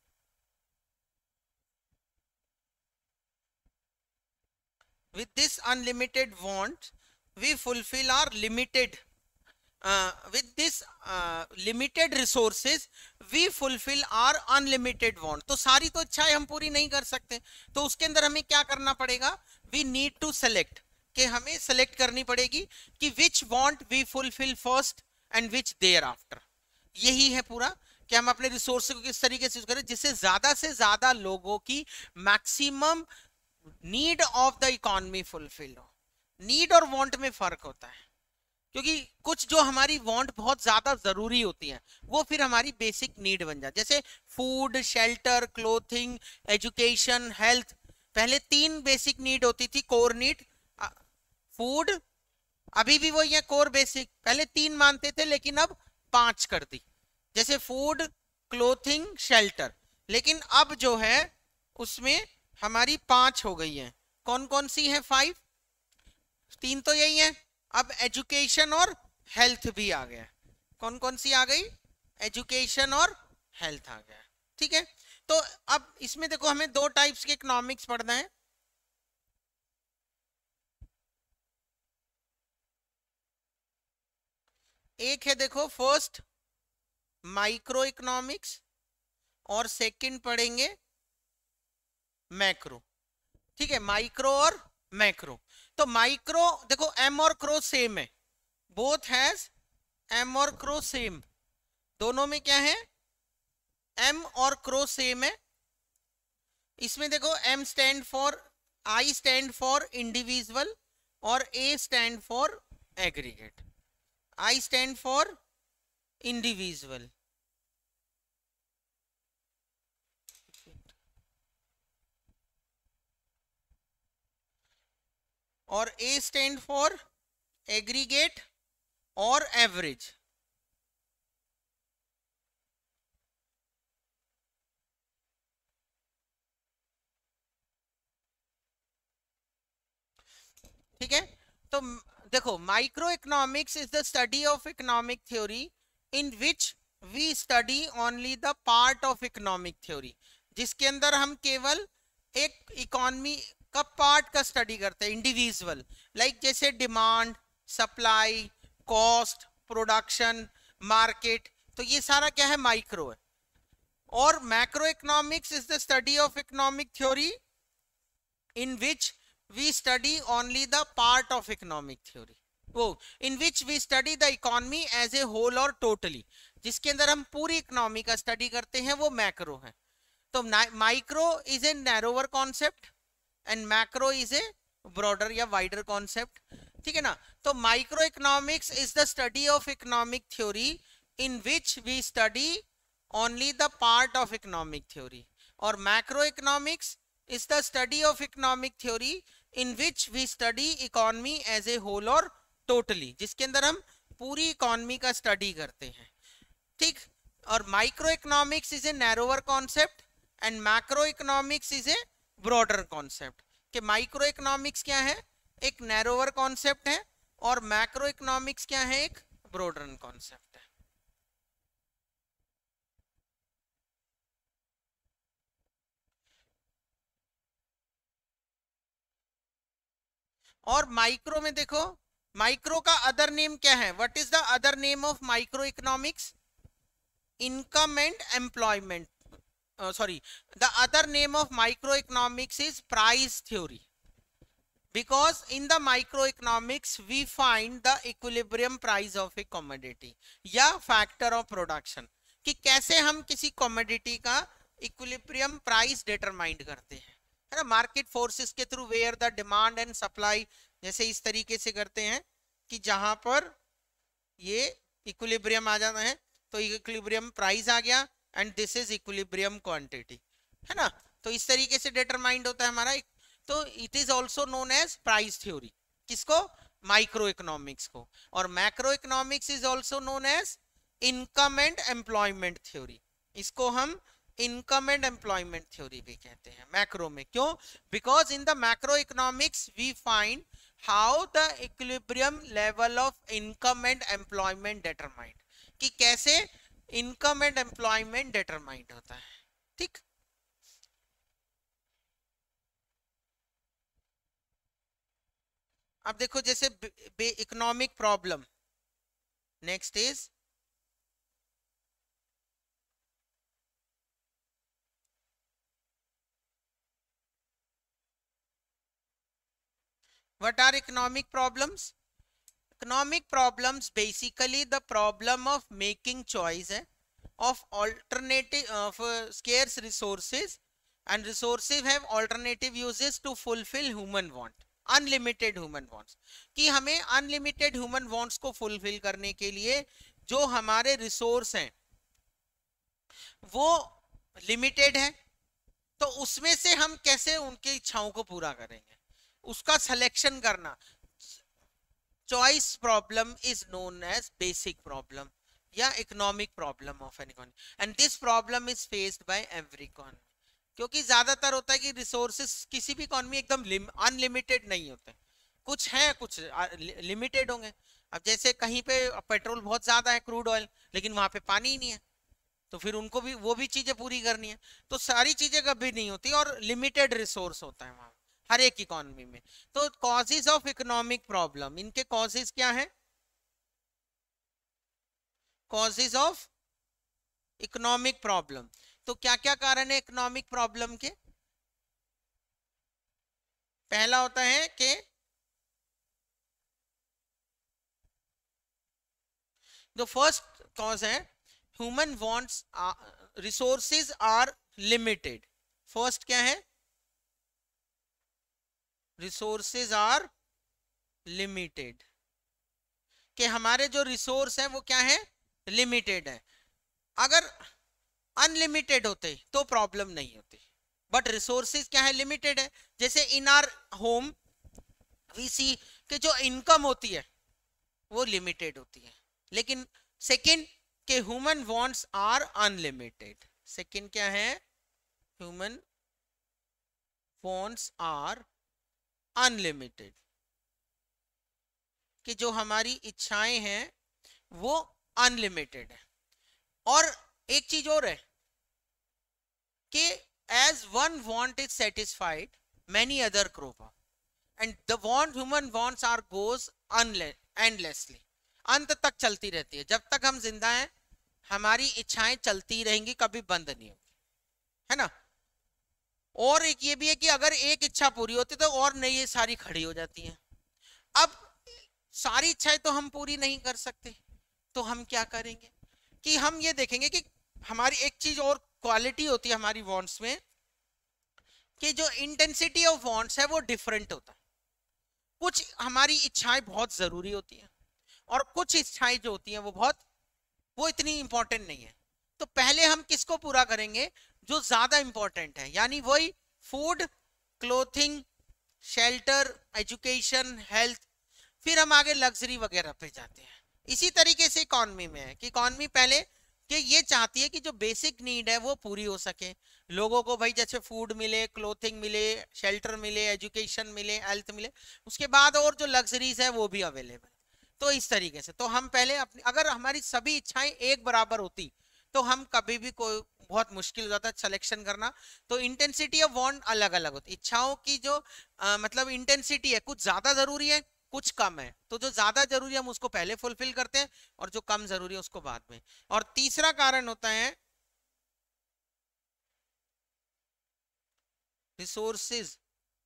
with this unlimited want we fulfill our limited uh, with this uh, limited resources we fulfill our unlimited want। तो सारी तो इच्छाएं हम पूरी नहीं कर सकते, तो उसके अंदर हमें क्या करना पड़ेगा, we need to select, कि हमें select करनी पड़ेगी कि which want we fulfill first and which thereafter। यही है पूरा कि हम अपने रिसोर्स को किस तरीके से यूज करें जिससे ज्यादा से ज्यादा लोगों की maximum need of the economy fulfil हो। नीड और वांट में फर्क होता है, क्योंकि कुछ जो हमारी वांट बहुत ज्यादा जरूरी होती है वो फिर हमारी बेसिक नीड बन जाती है, जैसे food, shelter, clothing, education, health. पहले तीन बेसिक नीड होती थी, कोर नीड। फूड अभी भी वही है, कोर बेसिक, पहले तीन मानते थे लेकिन अब पांच कर दी, जैसे फूड, क्लोथिंग, शेल्टर। लेकिन अब जो है उसमें हमारी पांच हो गई है। कौन कौन सी है, फाइव, तीन तो यही है। अब एजुकेशन और हेल्थ भी आ गया। कौन कौन सी आ गई, एजुकेशन और हेल्थ आ गया। ठीक है, तो अब इसमें देखो हमें दो टाइप्स के इकोनॉमिक्स पढ़ना है। एक है देखो फर्स्ट माइक्रो इकोनॉमिक्स और सेकंड पढ़ेंगे मैक्रो। ठीक है, माइक्रो और मैक्रो। तो माइक्रो देखो एम और क्रो सेम है, बोथ हैज एम और क्रो सेम, दोनों में क्या है एम और क्रो सेम है। इसमें देखो M stand for, I stand for individual और A stand for aggregate. I stand for individual और ए स्टैंड फॉर एग्रीगेट और एवरेज। ठीक है, तो देखो micro economics is the study of economic theory in which we study only the part of economic theory, जिसके अंदर हम केवल एक इकोनॉमी का पार्ट का स्टडी करते हैं, इंडिविजुअल, लाइक जैसे demand, supply, cost, production, market, तो ये सारा क्या है माइक्रो है। और macro economics is the study of economic theory in which we study only the part of economic theory, वो in which we study the economy as a whole or totally, जिसके अंदर हम पूरी इकोनॉमी का स्टडी करते हैं, वो मैक्रो है। तो micro is a narrower concept and macro is a broader या वाइडर कॉन्सेप्ट। ठीक है ना, तो micro economics is the study of economic theory in which we study only the part of economic theory, और macro economics is the study of economic theory in which we study economy as a whole or totally, जिसके अंदर हम पूरी इकोनॉमी का study करते हैं। ठीक, और micro economics is a narrower concept and macro economics is a broader concept. कि माइक्रो इकोनॉमिक्स क्या है, एक नैरोवर कॉन्सेप्ट है, और मैक्रो इकोनॉमिक्स क्या है, एक ब्रॉडर कॉन्सेप्ट है। और माइक्रो में देखो, माइक्रो का अदर नेम क्या है, what is the other name of micro economics, income and employment, sorry, the other name of micro economics is price theory, because in the microeconomics we find the equilibrium price of a commodity या factor of production, कि कैसे हम किसी commodity का equilibrium price determine करते हैं, है ना, मार्केट फोर्सेस के through, where the demand and supply, जैसे इस तरीके से करते हैं कि जहां पर ये इक्विलिब्रियम आ जाता है तो इक्विलिब्रियम प्राइस आ गया and this is equilibrium quantity, है ना, तो इस तरीके से डिटरमाइंड होता है हमारा। तो it is also known as price theory, किसको, माइक्रो इकोनॉमिक्स को। और macro economics is also known as income and employment theory, इसको हम इनकम एंड एम्प्लॉयमेंट थ्योरी भी कहते हैं मैक्रो में। क्यों, because in the macro economics we find how the equilibrium level of income and employment determined, कि कैसे income and employment determined होता है। ठीक, अब देखो जैसे economic problem, next is what are economic problems? Economic problems basically the problem of making choice eh, of alternative of uh, scarce resources, and resources have alternative uses to fulfill human want, unlimited human wants, कि हमें unlimited human wants को fulfill करने के लिए जो हमारे resource हैं वो लिमिटेड है, तो उसमें से हम कैसे उनकी इच्छाओं को पूरा करेंगे, उसका सिलेक्शन करना। Choice problem is known as basic problem या economic problem of an economy, and this problem is faced by every economy, क्योंकि ज्यादातर होता है कि रिसोर्सेस किसी भी इकोनॉमी एकदम अनलिमिटेड नहीं होते, कुछ है कुछ लिमिटेड होंगे। अब जैसे कहीं पे पेट्रोल बहुत ज्यादा है, क्रूड ऑयल, लेकिन वहां पे पानी ही नहीं है, तो फिर उनको भी वो भी चीजें पूरी करनी है। तो सारी चीजें कभी नहीं होती और लिमिटेड रिसोर्स होता है वहां हर एक इकोनॉमी में। तो कॉजेज ऑफ इकोनॉमिक प्रॉब्लम, इनके कॉजेज क्या है? कॉजेज ऑफ इकोनॉमिक प्रॉब्लम, तो क्या क्या कारण है इकोनॉमिक प्रॉब्लम के? पहला होता है कि द फर्स्ट कॉज है human wants resources are limited. First क्या है? रिसोर्सेज आर लिमिटेड, कि हमारे जो रिसोर्स है वो क्या है? लिमिटेड है। अगर अनलिमिटेड होते तो प्रॉब्लम नहीं होती, बट रिसोर्सेज क्या है? लिमिटेड है। जैसे in our home we see कि जो इनकम होती है वो लिमिटेड होती है, लेकिन सेकंड के human wants are unlimited. Second क्या है? ह्यूमन वांट्स आर अनलिमिटेड, कि जो हमारी इच्छाएं हैं वो अनलिमिटेड है। और एक चीज और है कि as one want is satisfied many other crop up, and the want human wants are goes endlessly, अंत तक चलती रहती है। जब तक हम जिंदा हैं हमारी इच्छाएं चलती रहेंगी, कभी बंद नहीं होगी, है ना। और एक ये भी है कि अगर एक इच्छा पूरी होती तो और नई ये सारी खड़ी हो जाती हैं। अब सारी इच्छाएं तो हम पूरी नहीं कर सकते, तो हम क्या करेंगे कि हम ये देखेंगे कि हमारी एक चीज और क्वालिटी होती है हमारी वांट्स में, कि जो इंटेंसिटी ऑफ वांट्स है वो डिफरेंट होता है। कुछ हमारी इच्छाएं बहुत जरूरी होती हैं और कुछ इच्छाएं जो होती हैं वो बहुत वो इतनी इंपॉर्टेंट नहीं है। तो पहले हम किसको पूरा करेंगे? जो ज्यादा इंपॉर्टेंट है, यानी वही food, clothing, shelter, education, health, फिर हम आगे लग्जरी वगैरह पे जाते हैं। इसी तरीके से इकॉनमी में है कि इकॉनमी पहले कि ये चाहती है कि जो बेसिक नीड है वो पूरी हो सके लोगों को, भाई जैसे फूड मिले, क्लोथिंग मिले, शेल्टर मिले, एजुकेशन मिले, हेल्थ मिले, उसके बाद और जो लग्जरीज है वो भी अवेलेबल। तो इस तरीके से तो हम पहले अपनी, अगर हमारी सभी इच्छाएं एक बराबर होती तो हम कभी भी कोई बहुत मुश्किल हो जाता है सिलेक्शन करना। तो इंटेंसिटी ऑफ वांट अलग अलग होती, इच्छाओं की जो आ, मतलब इंटेंसिटी है, कुछ ज्यादा जरूरी है कुछ कम है, तो जो ज्यादा जरूरी है हम उसको पहले फुलफिल करते हैं और जो कम जरूरी है उसको बाद में। और तीसरा कारण होता है रिसोर्सेज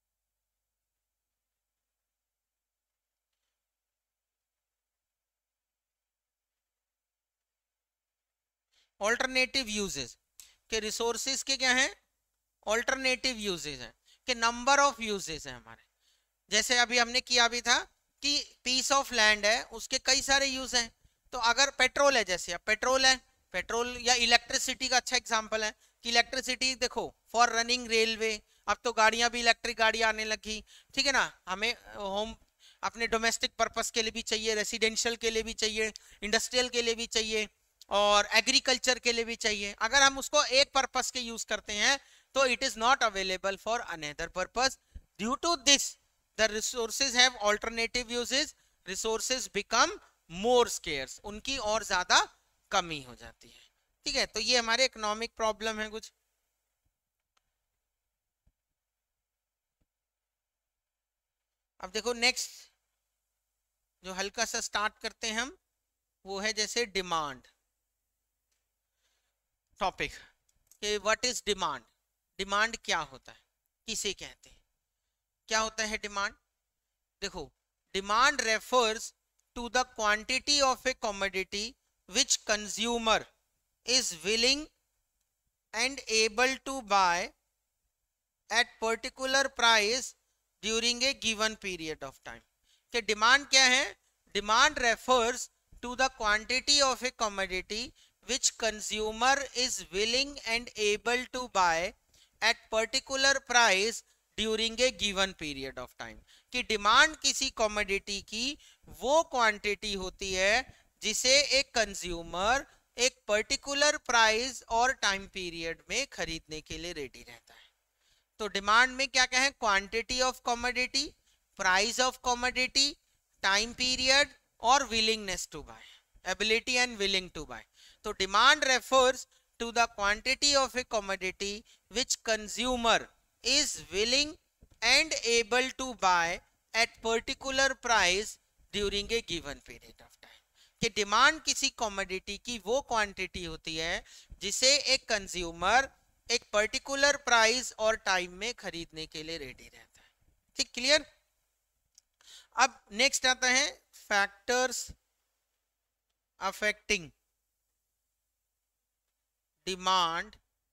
ऑल्टरनेटिव यूजेस, के रिसोर्सेज के क्या है? ऑल्टरनेटिव यूजेस है, कि नंबर ऑफ यूजेस है हमारे। जैसे अभी हमने किया भी था कि पीस ऑफ लैंड है, उसके कई सारे यूज हैं। तो अगर पेट्रोल है, जैसे अब पेट्रोल है, पेट्रोल या इलेक्ट्रिसिटी का अच्छा एग्जांपल है कि इलेक्ट्रिसिटी देखो फॉर रनिंग रेलवे, अब तो गाड़ियां भी इलेक्ट्रिक गाड़ी आने लगी, ठीक है ना। हमें होम अपने डोमेस्टिक पर्पस के लिए भी चाहिए, रेसिडेंशियल के लिए भी चाहिए, इंडस्ट्रियल के लिए भी चाहिए और एग्रीकल्चर के लिए भी चाहिए। अगर हम उसको एक पर्पस के यूज करते हैं तो it is not available for another purpose. Due to this the resources have alternative uses, resources become more scarce, उनकी और ज्यादा कमी हो जाती है। ठीक है, तो ये हमारे इकोनॉमिक प्रॉब्लम है कुछ। अब देखो नेक्स्ट जो हल्का सा स्टार्ट करते हैं हम, वो है जैसे डिमांड टॉपिक, कि व्हाट इज डिमांड। डिमांड क्या होता है, किसे कहते हैं, क्या होता है डिमांड? देखो, demand refers to the quantity of a commodity which consumer is willing and able to buy at particular price during a given period of time. कि डिमांड क्या है? Demand refers to the quantity of a commodity which consumer is willing and able to buy at particular price during a given period of time. कि demand किसी commodity की वो quantity होती है जिसे एक कंज्यूमर एक पर्टिकुलर प्राइस और टाइम पीरियड में खरीदने के लिए रेडी रहता है। तो डिमांड में क्या क्या है? Quantity of commodity, price of commodity, time period और willingness to buy, ability and willing to buy. तो demand refers to the quantity of a commodity which consumer is willing and able to buy at particular price during a given period of time। कि demand किसी commodity की वो quantity होती है जिसे एक consumer एक पर्टिकुलर प्राइस और टाइम में खरीदने के लिए रेडी रहता है। ठीक, क्लियर। अब नेक्स्ट आता है factors affecting demand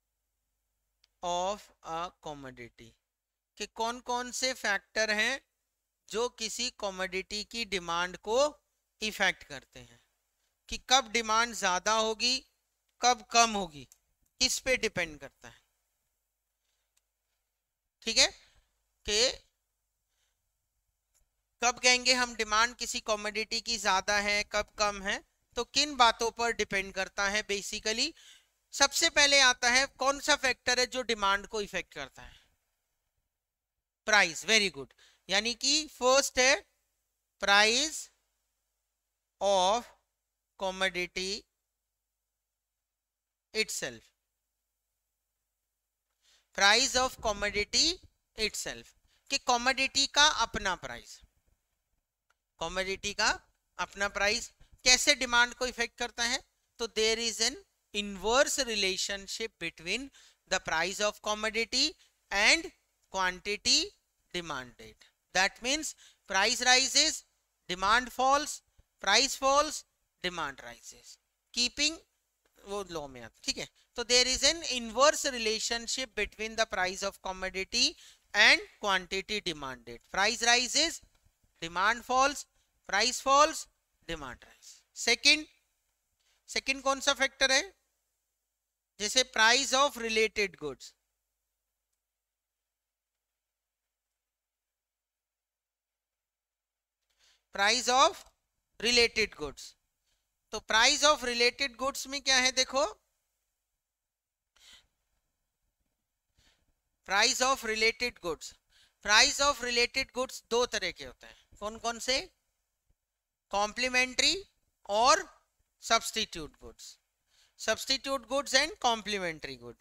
of a commodity, कि कौन कौन से फैक्टर हैं जो किसी कमोडिटी की डिमांड को इफेक्ट करते हैं, कि कब डिमांड ज्यादा होगी कब कम होगी, किस पे डिपेंड करता है। ठीक है, कि कब कहेंगे हम डिमांड किसी कमोडिटी की ज्यादा है कब कम है, तो किन बातों पर डिपेंड करता है। बेसिकली सबसे पहले आता है कौन सा फैक्टर है जो डिमांड को इफेक्ट करता है, प्राइस। वेरी गुड, यानी कि फर्स्ट है price of commodity itself, price of commodity itself, कि कमोडिटी का अपना प्राइस, कमोडिटी का अपना प्राइस कैसे डिमांड को इफेक्ट करता है। तो there is an inverse relationship between the price of commodity and quantity demanded. That means price rises, demand falls, price falls, demand rises. Keeping वो लॉ में आता, ठीक है। तो there is an inverse relationship between the price of commodity and quantity demanded. Price rises, demand falls, price falls, demand rises. Second, second कौन सा factor है, जैसे price of related goods, price of related goods. तो price of related goods में क्या है, देखो price of related goods, price of related goods दो तरह के होते हैं, कौन कौन से, कॉम्प्लीमेंट्री और substitute goods, substitute goods and complementary good.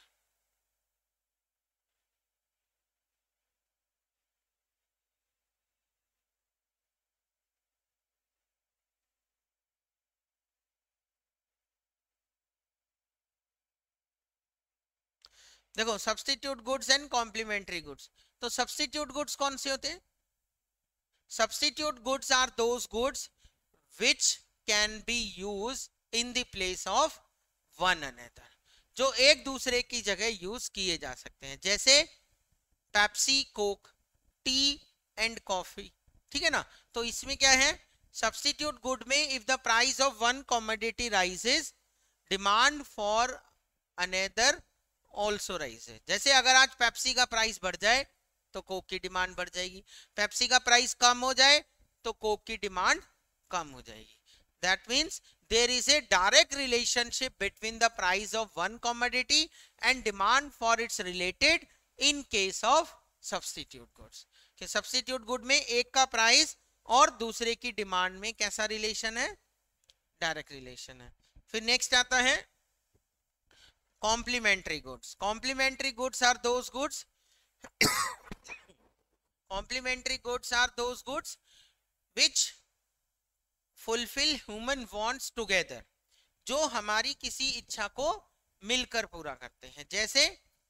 देखो substitute goods and complementary goods, तो सब्स्टिट्यूट गुड्स कौन से होते हैं, substitute goods are those goods which can be use in the place of one another, जो एक दूसरे की जगह यूज किए जा सकते हैं, जैसे Pepsi Coke, tea and coffee. ठीक है ना, तो इसमें क्या है, सब्स्टिट्यूट गुड में if the price of one commodity rises demand for another also rises. जैसे अगर आज पेप्सी का प्राइस बढ़ जाए तो कोक की डिमांड बढ़ जाएगी, पेप्सी का प्राइस कम हो जाए तो कोक की डिमांड कम हो जाएगी। That means there is a direct relationship between the price of one commodity and demand for its related in case of substitute goods, कि सब्स्टिट्यूट गुड में एक का प्राइस और दूसरे की डिमांड में कैसा रिलेशन है, डायरेक्ट रिलेशन है। फिर नेक्स्ट आता है complementary goods. Complementary goods are those goods complementary goods are those goods which fulfill human wants together, जो हमारी किसी इच्छा को मिलकर पूरा करते हैं, जैसे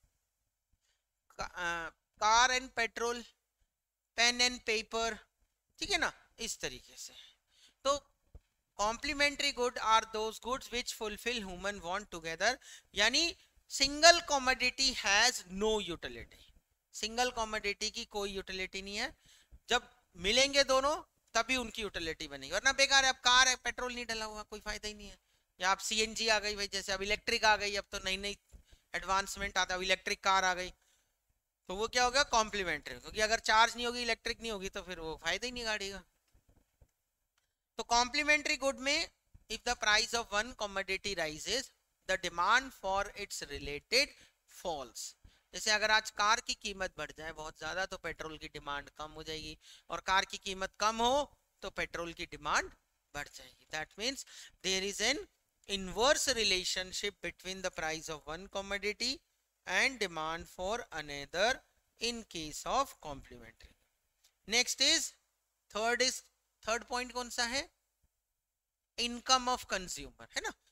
car and petrol, pen and paper. ठीक है ना, इस तरीके से। तो complementary good are those goods which fulfill human want together, यानी single commodity has no utility, single commodity की कोई यूटिलिटी नहीं है, जब मिलेंगे दोनों तभी उनकी यूटिलिटी बनेगी, वरना बेकार है। अब कार है, पेट्रोल नहीं डला हुआ, कोई फायदा ही नहीं है। या आप सीएनजी आ गई भाई, जैसे अब इलेक्ट्रिक आ गई, अब तो नई नई एडवांसमेंट आता है, इलेक्ट्रिक कार आ गई, तो वो क्या होगा, कॉम्प्लीमेंट्री, क्योंकि अगर चार्ज नहीं होगी, इलेक्ट्रिक नहीं होगी, तो फिर वो फायदा ही नहीं गाड़ी का। तो कॉम्प्लीमेंट्री गुड में if the price of one commodity rises the demand for its related falls. जैसे अगर आज कार की कीमत बढ़ जाए बहुत ज्यादा तो पेट्रोल की डिमांड कम हो जाएगी, और कार की कीमत कम हो तो पेट्रोल की डिमांड बढ़ जाएगी। That means there is an inverse relationship between the price of one commodity and demand for another in case of complementary. Next is third is third point कौन सा है? Income of consumer, है ना?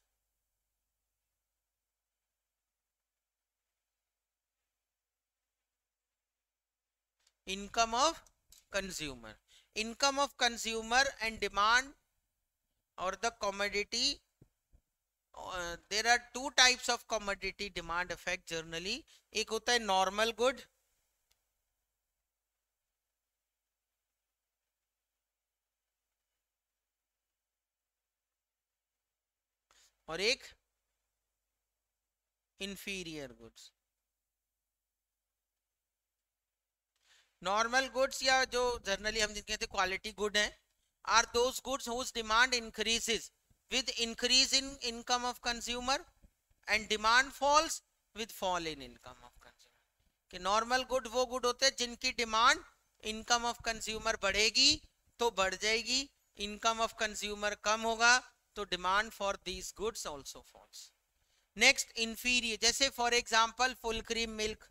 Income of consumer, income of consumer and demand or the commodity. Uh, there are two types of commodity demand effect generally. एक होता है normal good और एक inferior goods. नॉर्मल गुड्स या जो जनरली हम जिनके कहते हैं क्वालिटी गुड है, are those goods whose demand increases with increase in income of consumer and demand falls with fall in income of consumer. कि नॉर्मल गुड वो गुड होते हैं जिनकी डिमांड इनकम ऑफ कंज्यूमर बढ़ेगी तो बढ़ जाएगी, इनकम ऑफ कंज्यूमर कम होगा तो demand for these goods also falls. Next inferior, जैसे for example full cream milk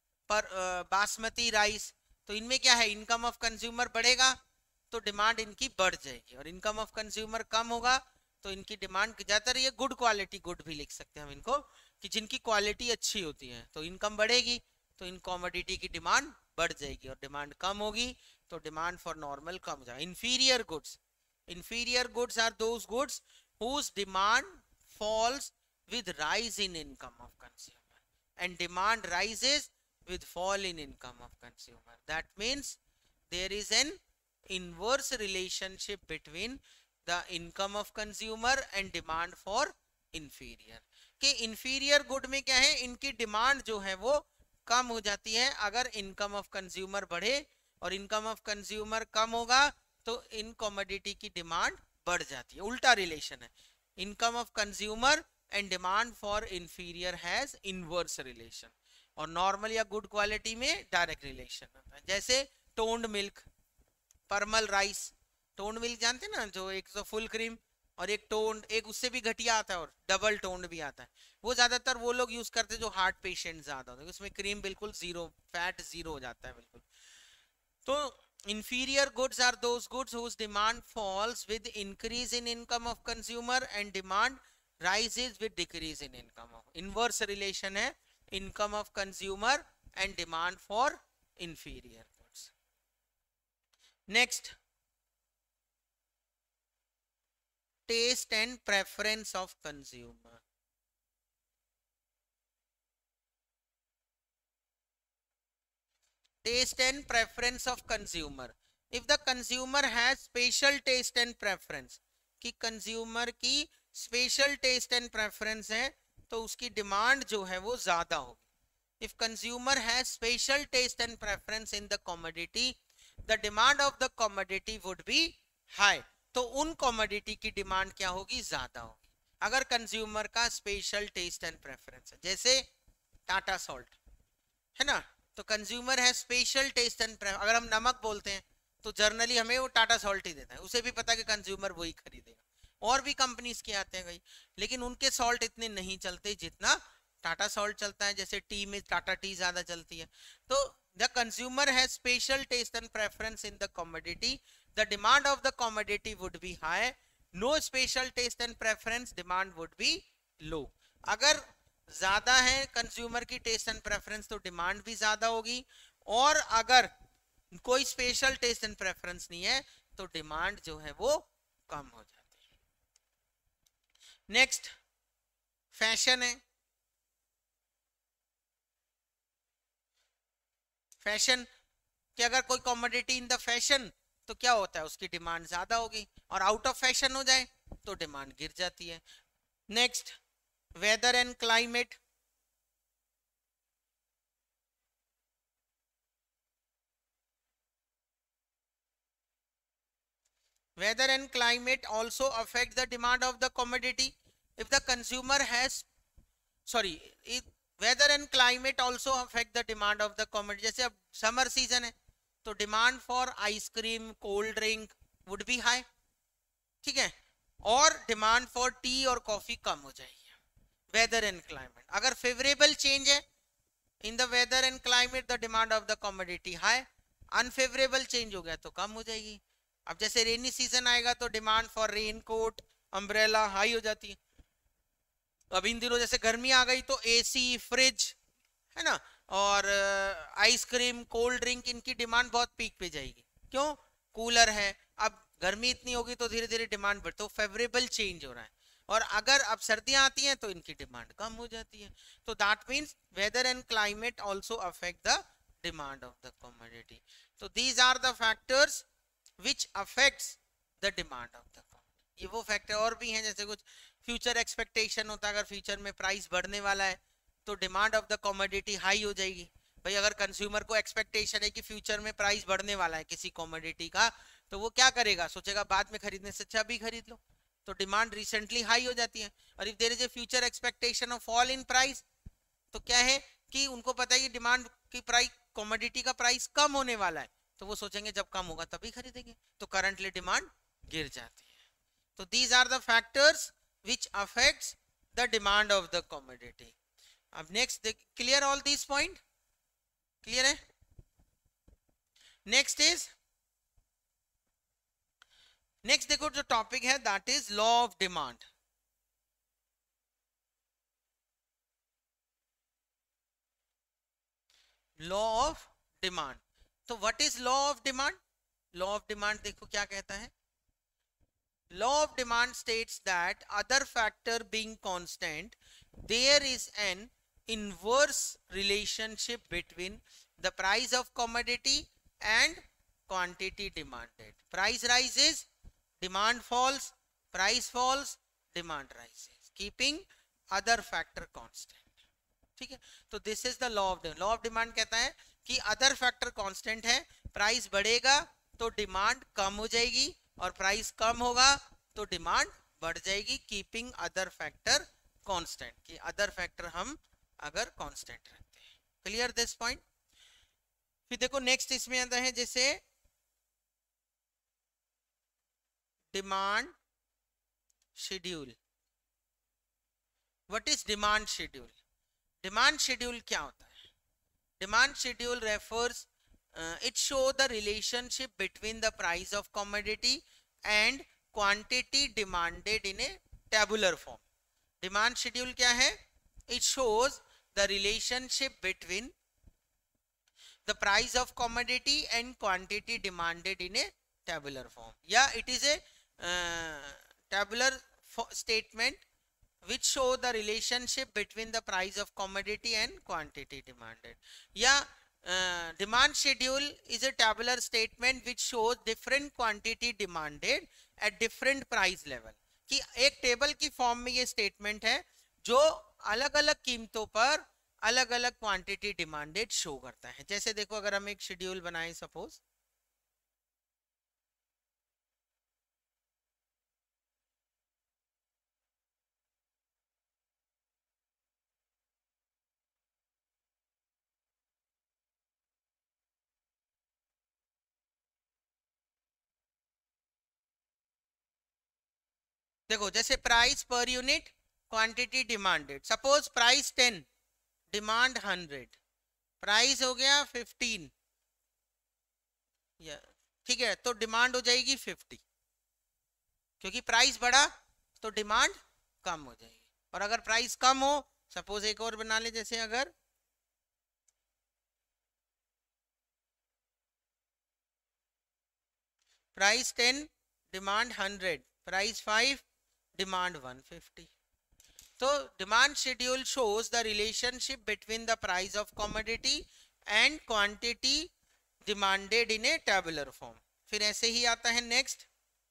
पर बासमती राइस, तो इनमें क्या है, इनकम ऑफ कंज्यूमर बढ़ेगा तो डिमांड इनकी बढ़ जाएगी, और इनकम ऑफ कंज्यूमर कम होगा तो इनकी डिमांड, ज्यादातर ये गुड क्वालिटी गुड भी लिख सकते हैं हम इनको, कि जिनकी क्वालिटी अच्छी होती है तो इनकम बढ़ेगी तो इन कॉमोडिटी की डिमांड बढ़ जाएगी, और डिमांड कम होगी तो डिमांड फॉर नॉर्मल कम हो जाएगा. Inferior goods, inferior goods are those goods whose demand falls with rise in income of consumer and demand rises with fall in income of consumer. That means there is an inverse relationship between the income of consumer and demand for inferior. कि inferior good में क्या है, इनकी demand जो है वो कम हो जाती है अगर इनकम ऑफ कंज्यूमर बढ़े, और इनकम ऑफ कंज्यूमर कम होगा तो इन कॉमोडिटी की डिमांड बढ़ जाती है. उल्टा रिलेशन है, income of consumer and demand for inferior has inverse relation, और नॉर्मल या गुड क्वालिटी में डायरेक्ट रिलेशन होता है. जैसे toned milk, parmal rice, toned milk जानते हैं ना, जो एक तो फुल क्रीम और एक टोन्ड, एक उससे भी घटिया आता है और डबल टोन्ड भी आता है, वो ज्यादातर वो लोग यूज करते हैं जो हार्ट पेशेंट ज्यादा होते हैं, उसमें क्रीम बिल्कुल जीरो, फैट जीरो हो जाता है बिल्कुल. तो inferior goods are those goods whose demand falls with increase in income of consumer and demand rises with decrease in income of. Inverse relation है income of consumer and demand for inferior goods. Next, taste and preference of consumer. Taste and preference of consumer. If the consumer has special taste and preference, कि consumer की special taste and preference है तो उसकी डिमांड जो है वो ज्यादा होगी. If consumer has special taste and preference in the commodity, the demand of the commodity would be high, तो उन कमोडिटी की डिमांड क्या होगी, ज्यादा होगी अगर कंज्यूमर का स्पेशल टेस्ट एंड प्रेफरेंस है. जैसे टाटा सॉल्ट है ना, तो कंज्यूमर है स्पेशल टेस्ट एंड प्रेफरेंस. अगर हम नमक बोलते हैं तो जर्नली हमें वो टाटा सॉल्ट ही देता है, उसे भी पता है कि कंज्यूमर वही खरीदेगा. और भी कंपनीज के आते हैं कई, लेकिन उनके सॉल्ट इतने नहीं चलते जितना टाटा सॉल्ट चलता है. जैसे टी में टाटा टी ज्यादा चलती है. तो the consumer has special taste and preference in the commodity, the demand of the commodity would be high. No special taste and preference, demand would be low. अगर ज्यादा है कंज्यूमर की टेस्ट एंड प्रेफरेंस तो demand भी ज्यादा होगी, और अगर कोई स्पेशल टेस्ट एंड प्रेफरेंस नहीं है तो डिमांड जो है वो कम हो जाती है. नेक्स्ट फैशन है. फैशन कि अगर कोई कमोडिटी इन द फैशन तो क्या होता है, उसकी डिमांड ज्यादा होगी, और आउट ऑफ फैशन हो जाए तो डिमांड गिर जाती है. Next weather and climate. Weather and climate also affect the demand of the commodity. If the consumer has, sorry, if weather and climate also affect the demand of the commodity. जैसे अब summer season है तो demand for ice cream, cold drink would be high. ठीक है, और demand for tea और coffee कम हो जाएगी। वेदर एंड क्लाइमेट, अगर फेवरेबल चेंज है in the weather and climate the demand of the commodity high, unfavourable change हो गया तो कम हो जाएगी। अब जैसे रेनी सीजन आएगा तो demand for raincoat umbrella high हो जाती है। अब इन दिनों जैसे गर्मी आ गई तो एसी फ्रिज है ना, और आइसक्रीम कोल्ड ड्रिंक इनकी डिमांड बहुत पीक पे जाएगी। क्यों? कूलर है। अब गर्मी इतनी होगी तो धीरे धीरे डिमांड बढ़, तो फेवरेबल चेंज हो रहा है। और अगर अब सर्दियां आती हैं तो इनकी डिमांड कम हो जाती है। तो that means weather and climate also affect the demand of the commodity. तो these are the factors which affects the demand of the commodity. ये वो फैक्टर और भी हैं, जैसे कुछ फ्यूचर एक्सपेक्टेशन होता है, अगर फ्यूचर में प्राइस बढ़ने वाला है तो demand of the commodity high हो जाएगी। भाई अगर कंज्यूमर को एक्सपेक्टेशन है कि फ्यूचर में प्राइस बढ़ने वाला है किसी कमोडिटी का, तो वो क्या करेगा, सोचेगा बाद में खरीदने से अच्छा अभी खरीद लो, तो डिमांड रिसेंटली हाई हो जाती है। और if there is a future expectation of fall in price, तो क्या है कि उनको पता है कि डिमांड की प्राइस कमोडिटी का प्राइस कम होने वाला है, तो वो सोचेंगे जब कम होगा तभी खरीदेंगे, तो करंटली डिमांड गिर जाती है। तो these are the factors which affects the demand of the commodity. अब next clear all these point, clear है? next is next देखो जो टॉपिक है that is law of demand. law of demand. तो what is law of demand? law of demand देखो क्या कहता है। law of demand states that other factor being constant, there is an inverse relationship between the price of commodity and quantity demanded. Price rises, demand falls, price falls, demand rises, keeping other factor constant. ठीक है, तो this is the law of demand. Law of demand कहता है कि other factor constant है, price बढ़ेगा तो demand कम हो जाएगी, और प्राइस कम होगा तो डिमांड बढ़ जाएगी, कीपिंग अदर फैक्टर कांस्टेंट, कि अदर फैक्टर हम अगर कांस्टेंट रखते हैं। Clear this point? फिर देखो नेक्स्ट इसमें आता है जैसे demand schedule. What is demand schedule? Demand schedule क्या होता है? Demand schedule refers it show the relationship between the price of commodity and quantity demanded in a tabular form. Demand schedule क्या है? It shows the relationship between the price of commodity and quantity demanded in a tabular form, या it is a tabular statement which show the relationship between the price of commodity and quantity demanded. Yeah, uh, demand schedule is a tabular statement which shows different quantity demanded at different price level. कि एक table की form में ये statement है जो अलग अलग कीमतों पर अलग अलग क्वांटिटी डिमांडेड शो करता है। जैसे देखो अगर हम एक शेड्यूल बनाएं सपोज, देखो जैसे price per unit quantity demanded, suppose price ten demand hundred, price हो गया फिफ्टीन, ठीक है, तो डिमांड हो जाएगी फिफ्टी, क्योंकि प्राइस बढ़ा तो डिमांड कम हो जाएगी। और अगर प्राइस कम हो, सपोज एक और बना ले, जैसे अगर price ten demand hundred, price five demand one fifty. तो demand schedule shows the relationship between the price of commodity and quantity demanded in a tabular form. फिर ऐसे ही आता है next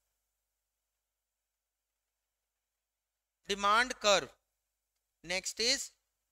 demand curve. Next is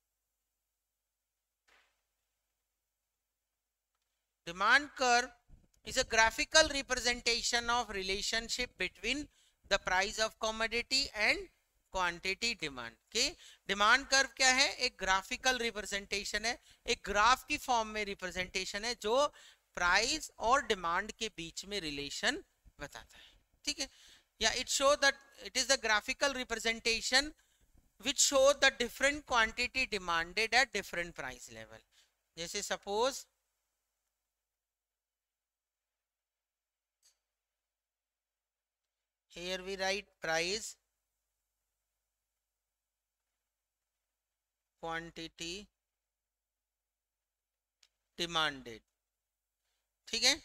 demand curve is a graphical representation of relationship between the price of commodity and quantity demand। के demand curve क्या है? एक graphical representation है, एक ग्राफ की फॉर्म में रिप्रेजेंटेशन है जो प्राइस और डिमांड के बीच में रिलेशन बताता है। ठीक है, या it show that it is the graphical representation which show the different quantity demanded at different price level. जैसे suppose here we write price, quantity demanded, ठीक है.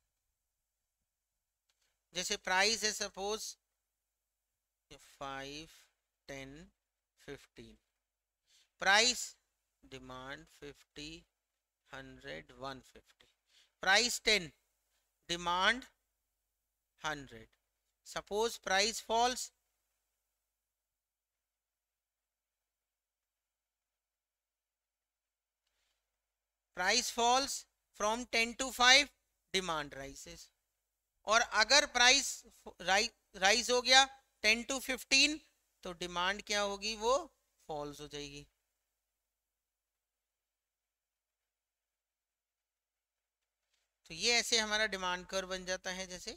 जैसे प्राइस है suppose five ten fifteen, price demand fifty hundred one fifty, price ten demand hundred. Suppose price falls, price falls from ten to five, demand rises. और अगर price rise हो गया ten to fifteen तो demand क्या होगी, वो false हो जाएगी. तो ये ऐसे हमारा डिमांड कर्व बन जाता है जैसे.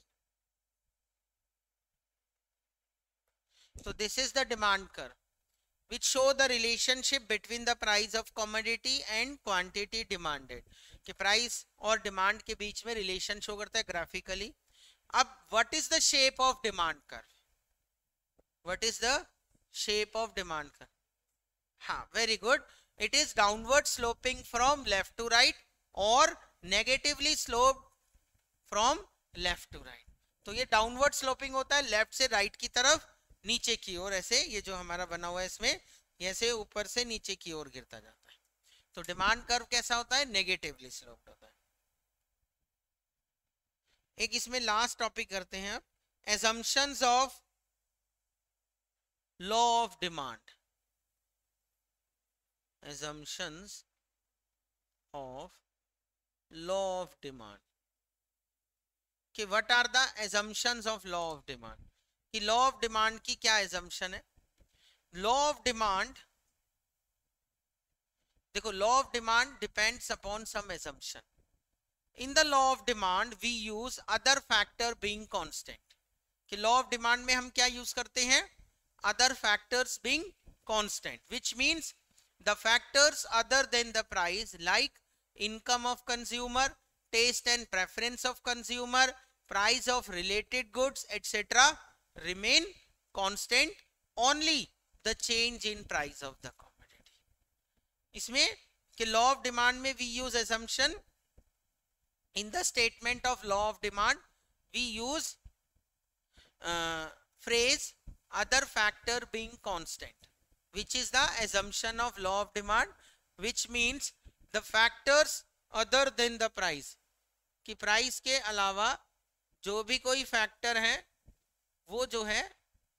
तो this is the demand curve which show the relationship between the price of commodity and quantity demanded. कि प्राइस और डिमांड के बीच में रिलेशन शो करता है ग्राफिकली. अब what is the shape of demand curve, what is the shape of demand curve? हाँ, very good. It is downward sloping from left to right और negatively slope from left to right. तो ये downward sloping होता है left से right की तरफ, नीचे की ओर ऐसे. ये जो हमारा बना हुआ है इसमें ऐसे ऊपर से नीचे की ओर गिरता जाता है. तो डिमांड कर्व कैसा होता है, नेगेटिवली स्लोप्ड होता है. एक इसमें लास्ट टॉपिक करते हैं अब, assumptions of law of demand. assumptions of law of demand कि what are the assumptions of law of demand. कि लॉ ऑफ डिमांड की क्या assumption है. लॉ ऑफ डिमांड, देखो law of demand depends upon some assumption. In the law of demand we use other factor being constant. कि law of demand में हम क्या use करते हैं, other factors being constant, which means the factors other than the price like income of consumer, taste and preference of consumer, price of related goods etc remain constant, only the change in price of the commodity. इसमें कि law of demand में we use assumption, in the statement of law of demand we use uh, phrase other factor being constant, which is the assumption of law of demand, which means the factors other than the price. कि price के अलावा जो भी कोई factor है वो जो है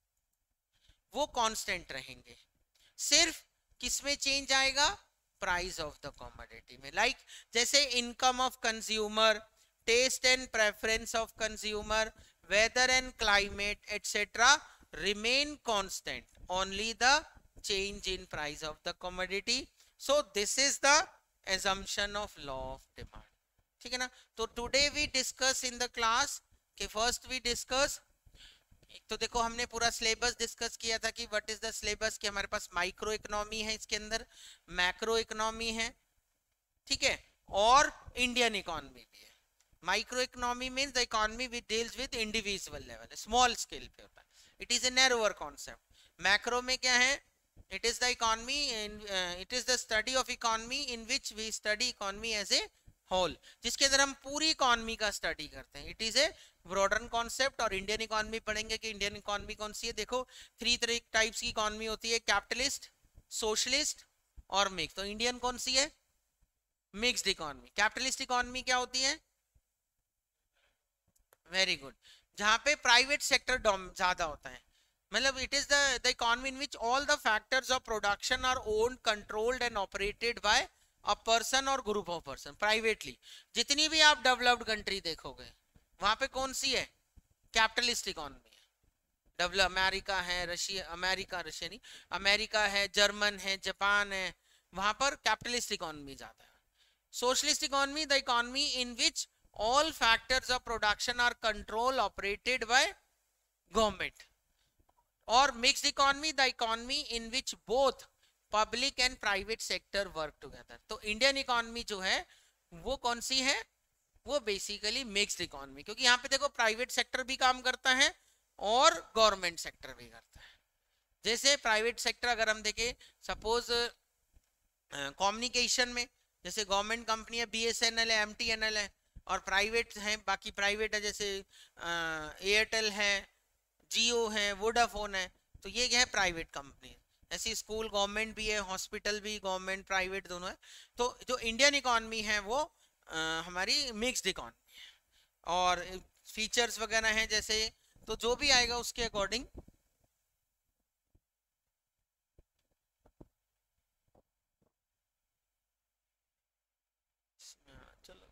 वो कांस्टेंट रहेंगे. सिर्फ किसमें चेंज आएगा, प्राइस ऑफ द कमोडिटी में. लाइक like, जैसे income of consumer, taste and preference of consumer, weather and climate etcetera remain constant, only the change in price of the commodity. So this is the assumption of law of demand. ठीक है ना. तो today we discuss in the class कि first we discuss, तो देखो हमने पूरा syllabus discuss किया था कि व्हाट इज द सिलेबस, कि हमारे पास माइक्रो इकोनॉमी है, इसके अंदर मैक्रो इकोनॉमी है, ठीक है, और इंडियन इकोनॉमी भी है. Micro economy means the economy which deals with individual level, small scale पे होता है. It is a narrower concept. Macro में क्या है, it is the economy, it is the study of economy in which we study economy as a whole, जिसके अंदर हम पूरी इकोनॉमी का स्टडी करते हैं. It is a broader concept. और इंडियन इकोनॉमी पढ़ेंगे कि इंडियन इकोनॉमी कौन सी है. देखो थ्री तरह टाइप्स की इकोनॉमी होती है, कैपिटलिस्ट, सोशलिस्ट और मिक्स. तो इंडियन कौन सी है, मिक्स्ड इकोनॉमी. कैपिटलिस्ट इकोनॉमी क्या होती है, वेरी गुड, जहां पे प्राइवेट सेक्टर ज्यादा होता है. मतलब it is the the economy in which all the factors of production are owned, controlled and operated by a person और ग्रुप ऑफ पर्सन प्राइवेटली. जितनी भी आप डेवलप्ड कंट्री देखोगे वहां पे कौन सी है, कैपिटलिस्ट इकोनॉमी है. डेवलप अमेरिका है, रशिया, अमेरिका रशिया नहीं, अमेरिका है, जर्मन है, जापान है, वहां पर कैपिटलिस्ट इकोनॉमी ज्यादा है. Socialist economy, the economy in which all factors of production are control operated by government. और mixed economy the economy in which both public and private sector work together. तो Indian economy जो है वो कौन सी है, वो बेसिकली मिक्स्ड इकोनॉमी, क्योंकि यहाँ पे देखो प्राइवेट सेक्टर भी काम करता है और गवर्नमेंट सेक्टर भी करता है। जैसे प्राइवेट सेक्टर अगर हम देखें, सपोज कम्युनिकेशन में जैसे गवर्नमेंट कंपनी है बीएसएनएल है, एमटीएनएल है, और प्राइवेट है, बाकी प्राइवेट है जैसे एयरटेल है, जियो है, वोडाफोन है, तो ये क्या है प्राइवेट कंपनी। ऐसी स्कूल गवर्नमेंट भी है, हॉस्पिटल भी गवर्नमेंट प्राइवेट दोनों है। तो जो इंडियन इकोनॉमी है वो आ, हमारी मिक्स्ड इकोनॉमी है। और फीचर्स वगैरह हैं जैसे, तो जो भी आएगा उसके अकॉर्डिंग चलो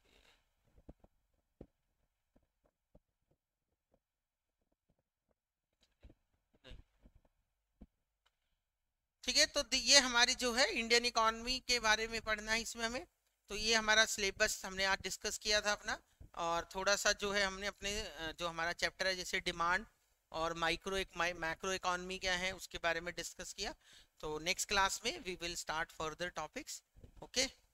ठीक है। तो ये हमारी जो है इंडियन इकोनॉमी के बारे में पढ़ना है इसमें हमें। तो ये हमारा सिलेबस हमने आज डिस्कस किया था अपना, और थोड़ा सा जो है हमने अपने जो हमारा चैप्टर है जैसे डिमांड और माइक्रो एक मैक्रो इकोनॉमी क्या है उसके बारे में डिस्कस किया। तो नेक्स्ट क्लास में we will start further topics. Okay.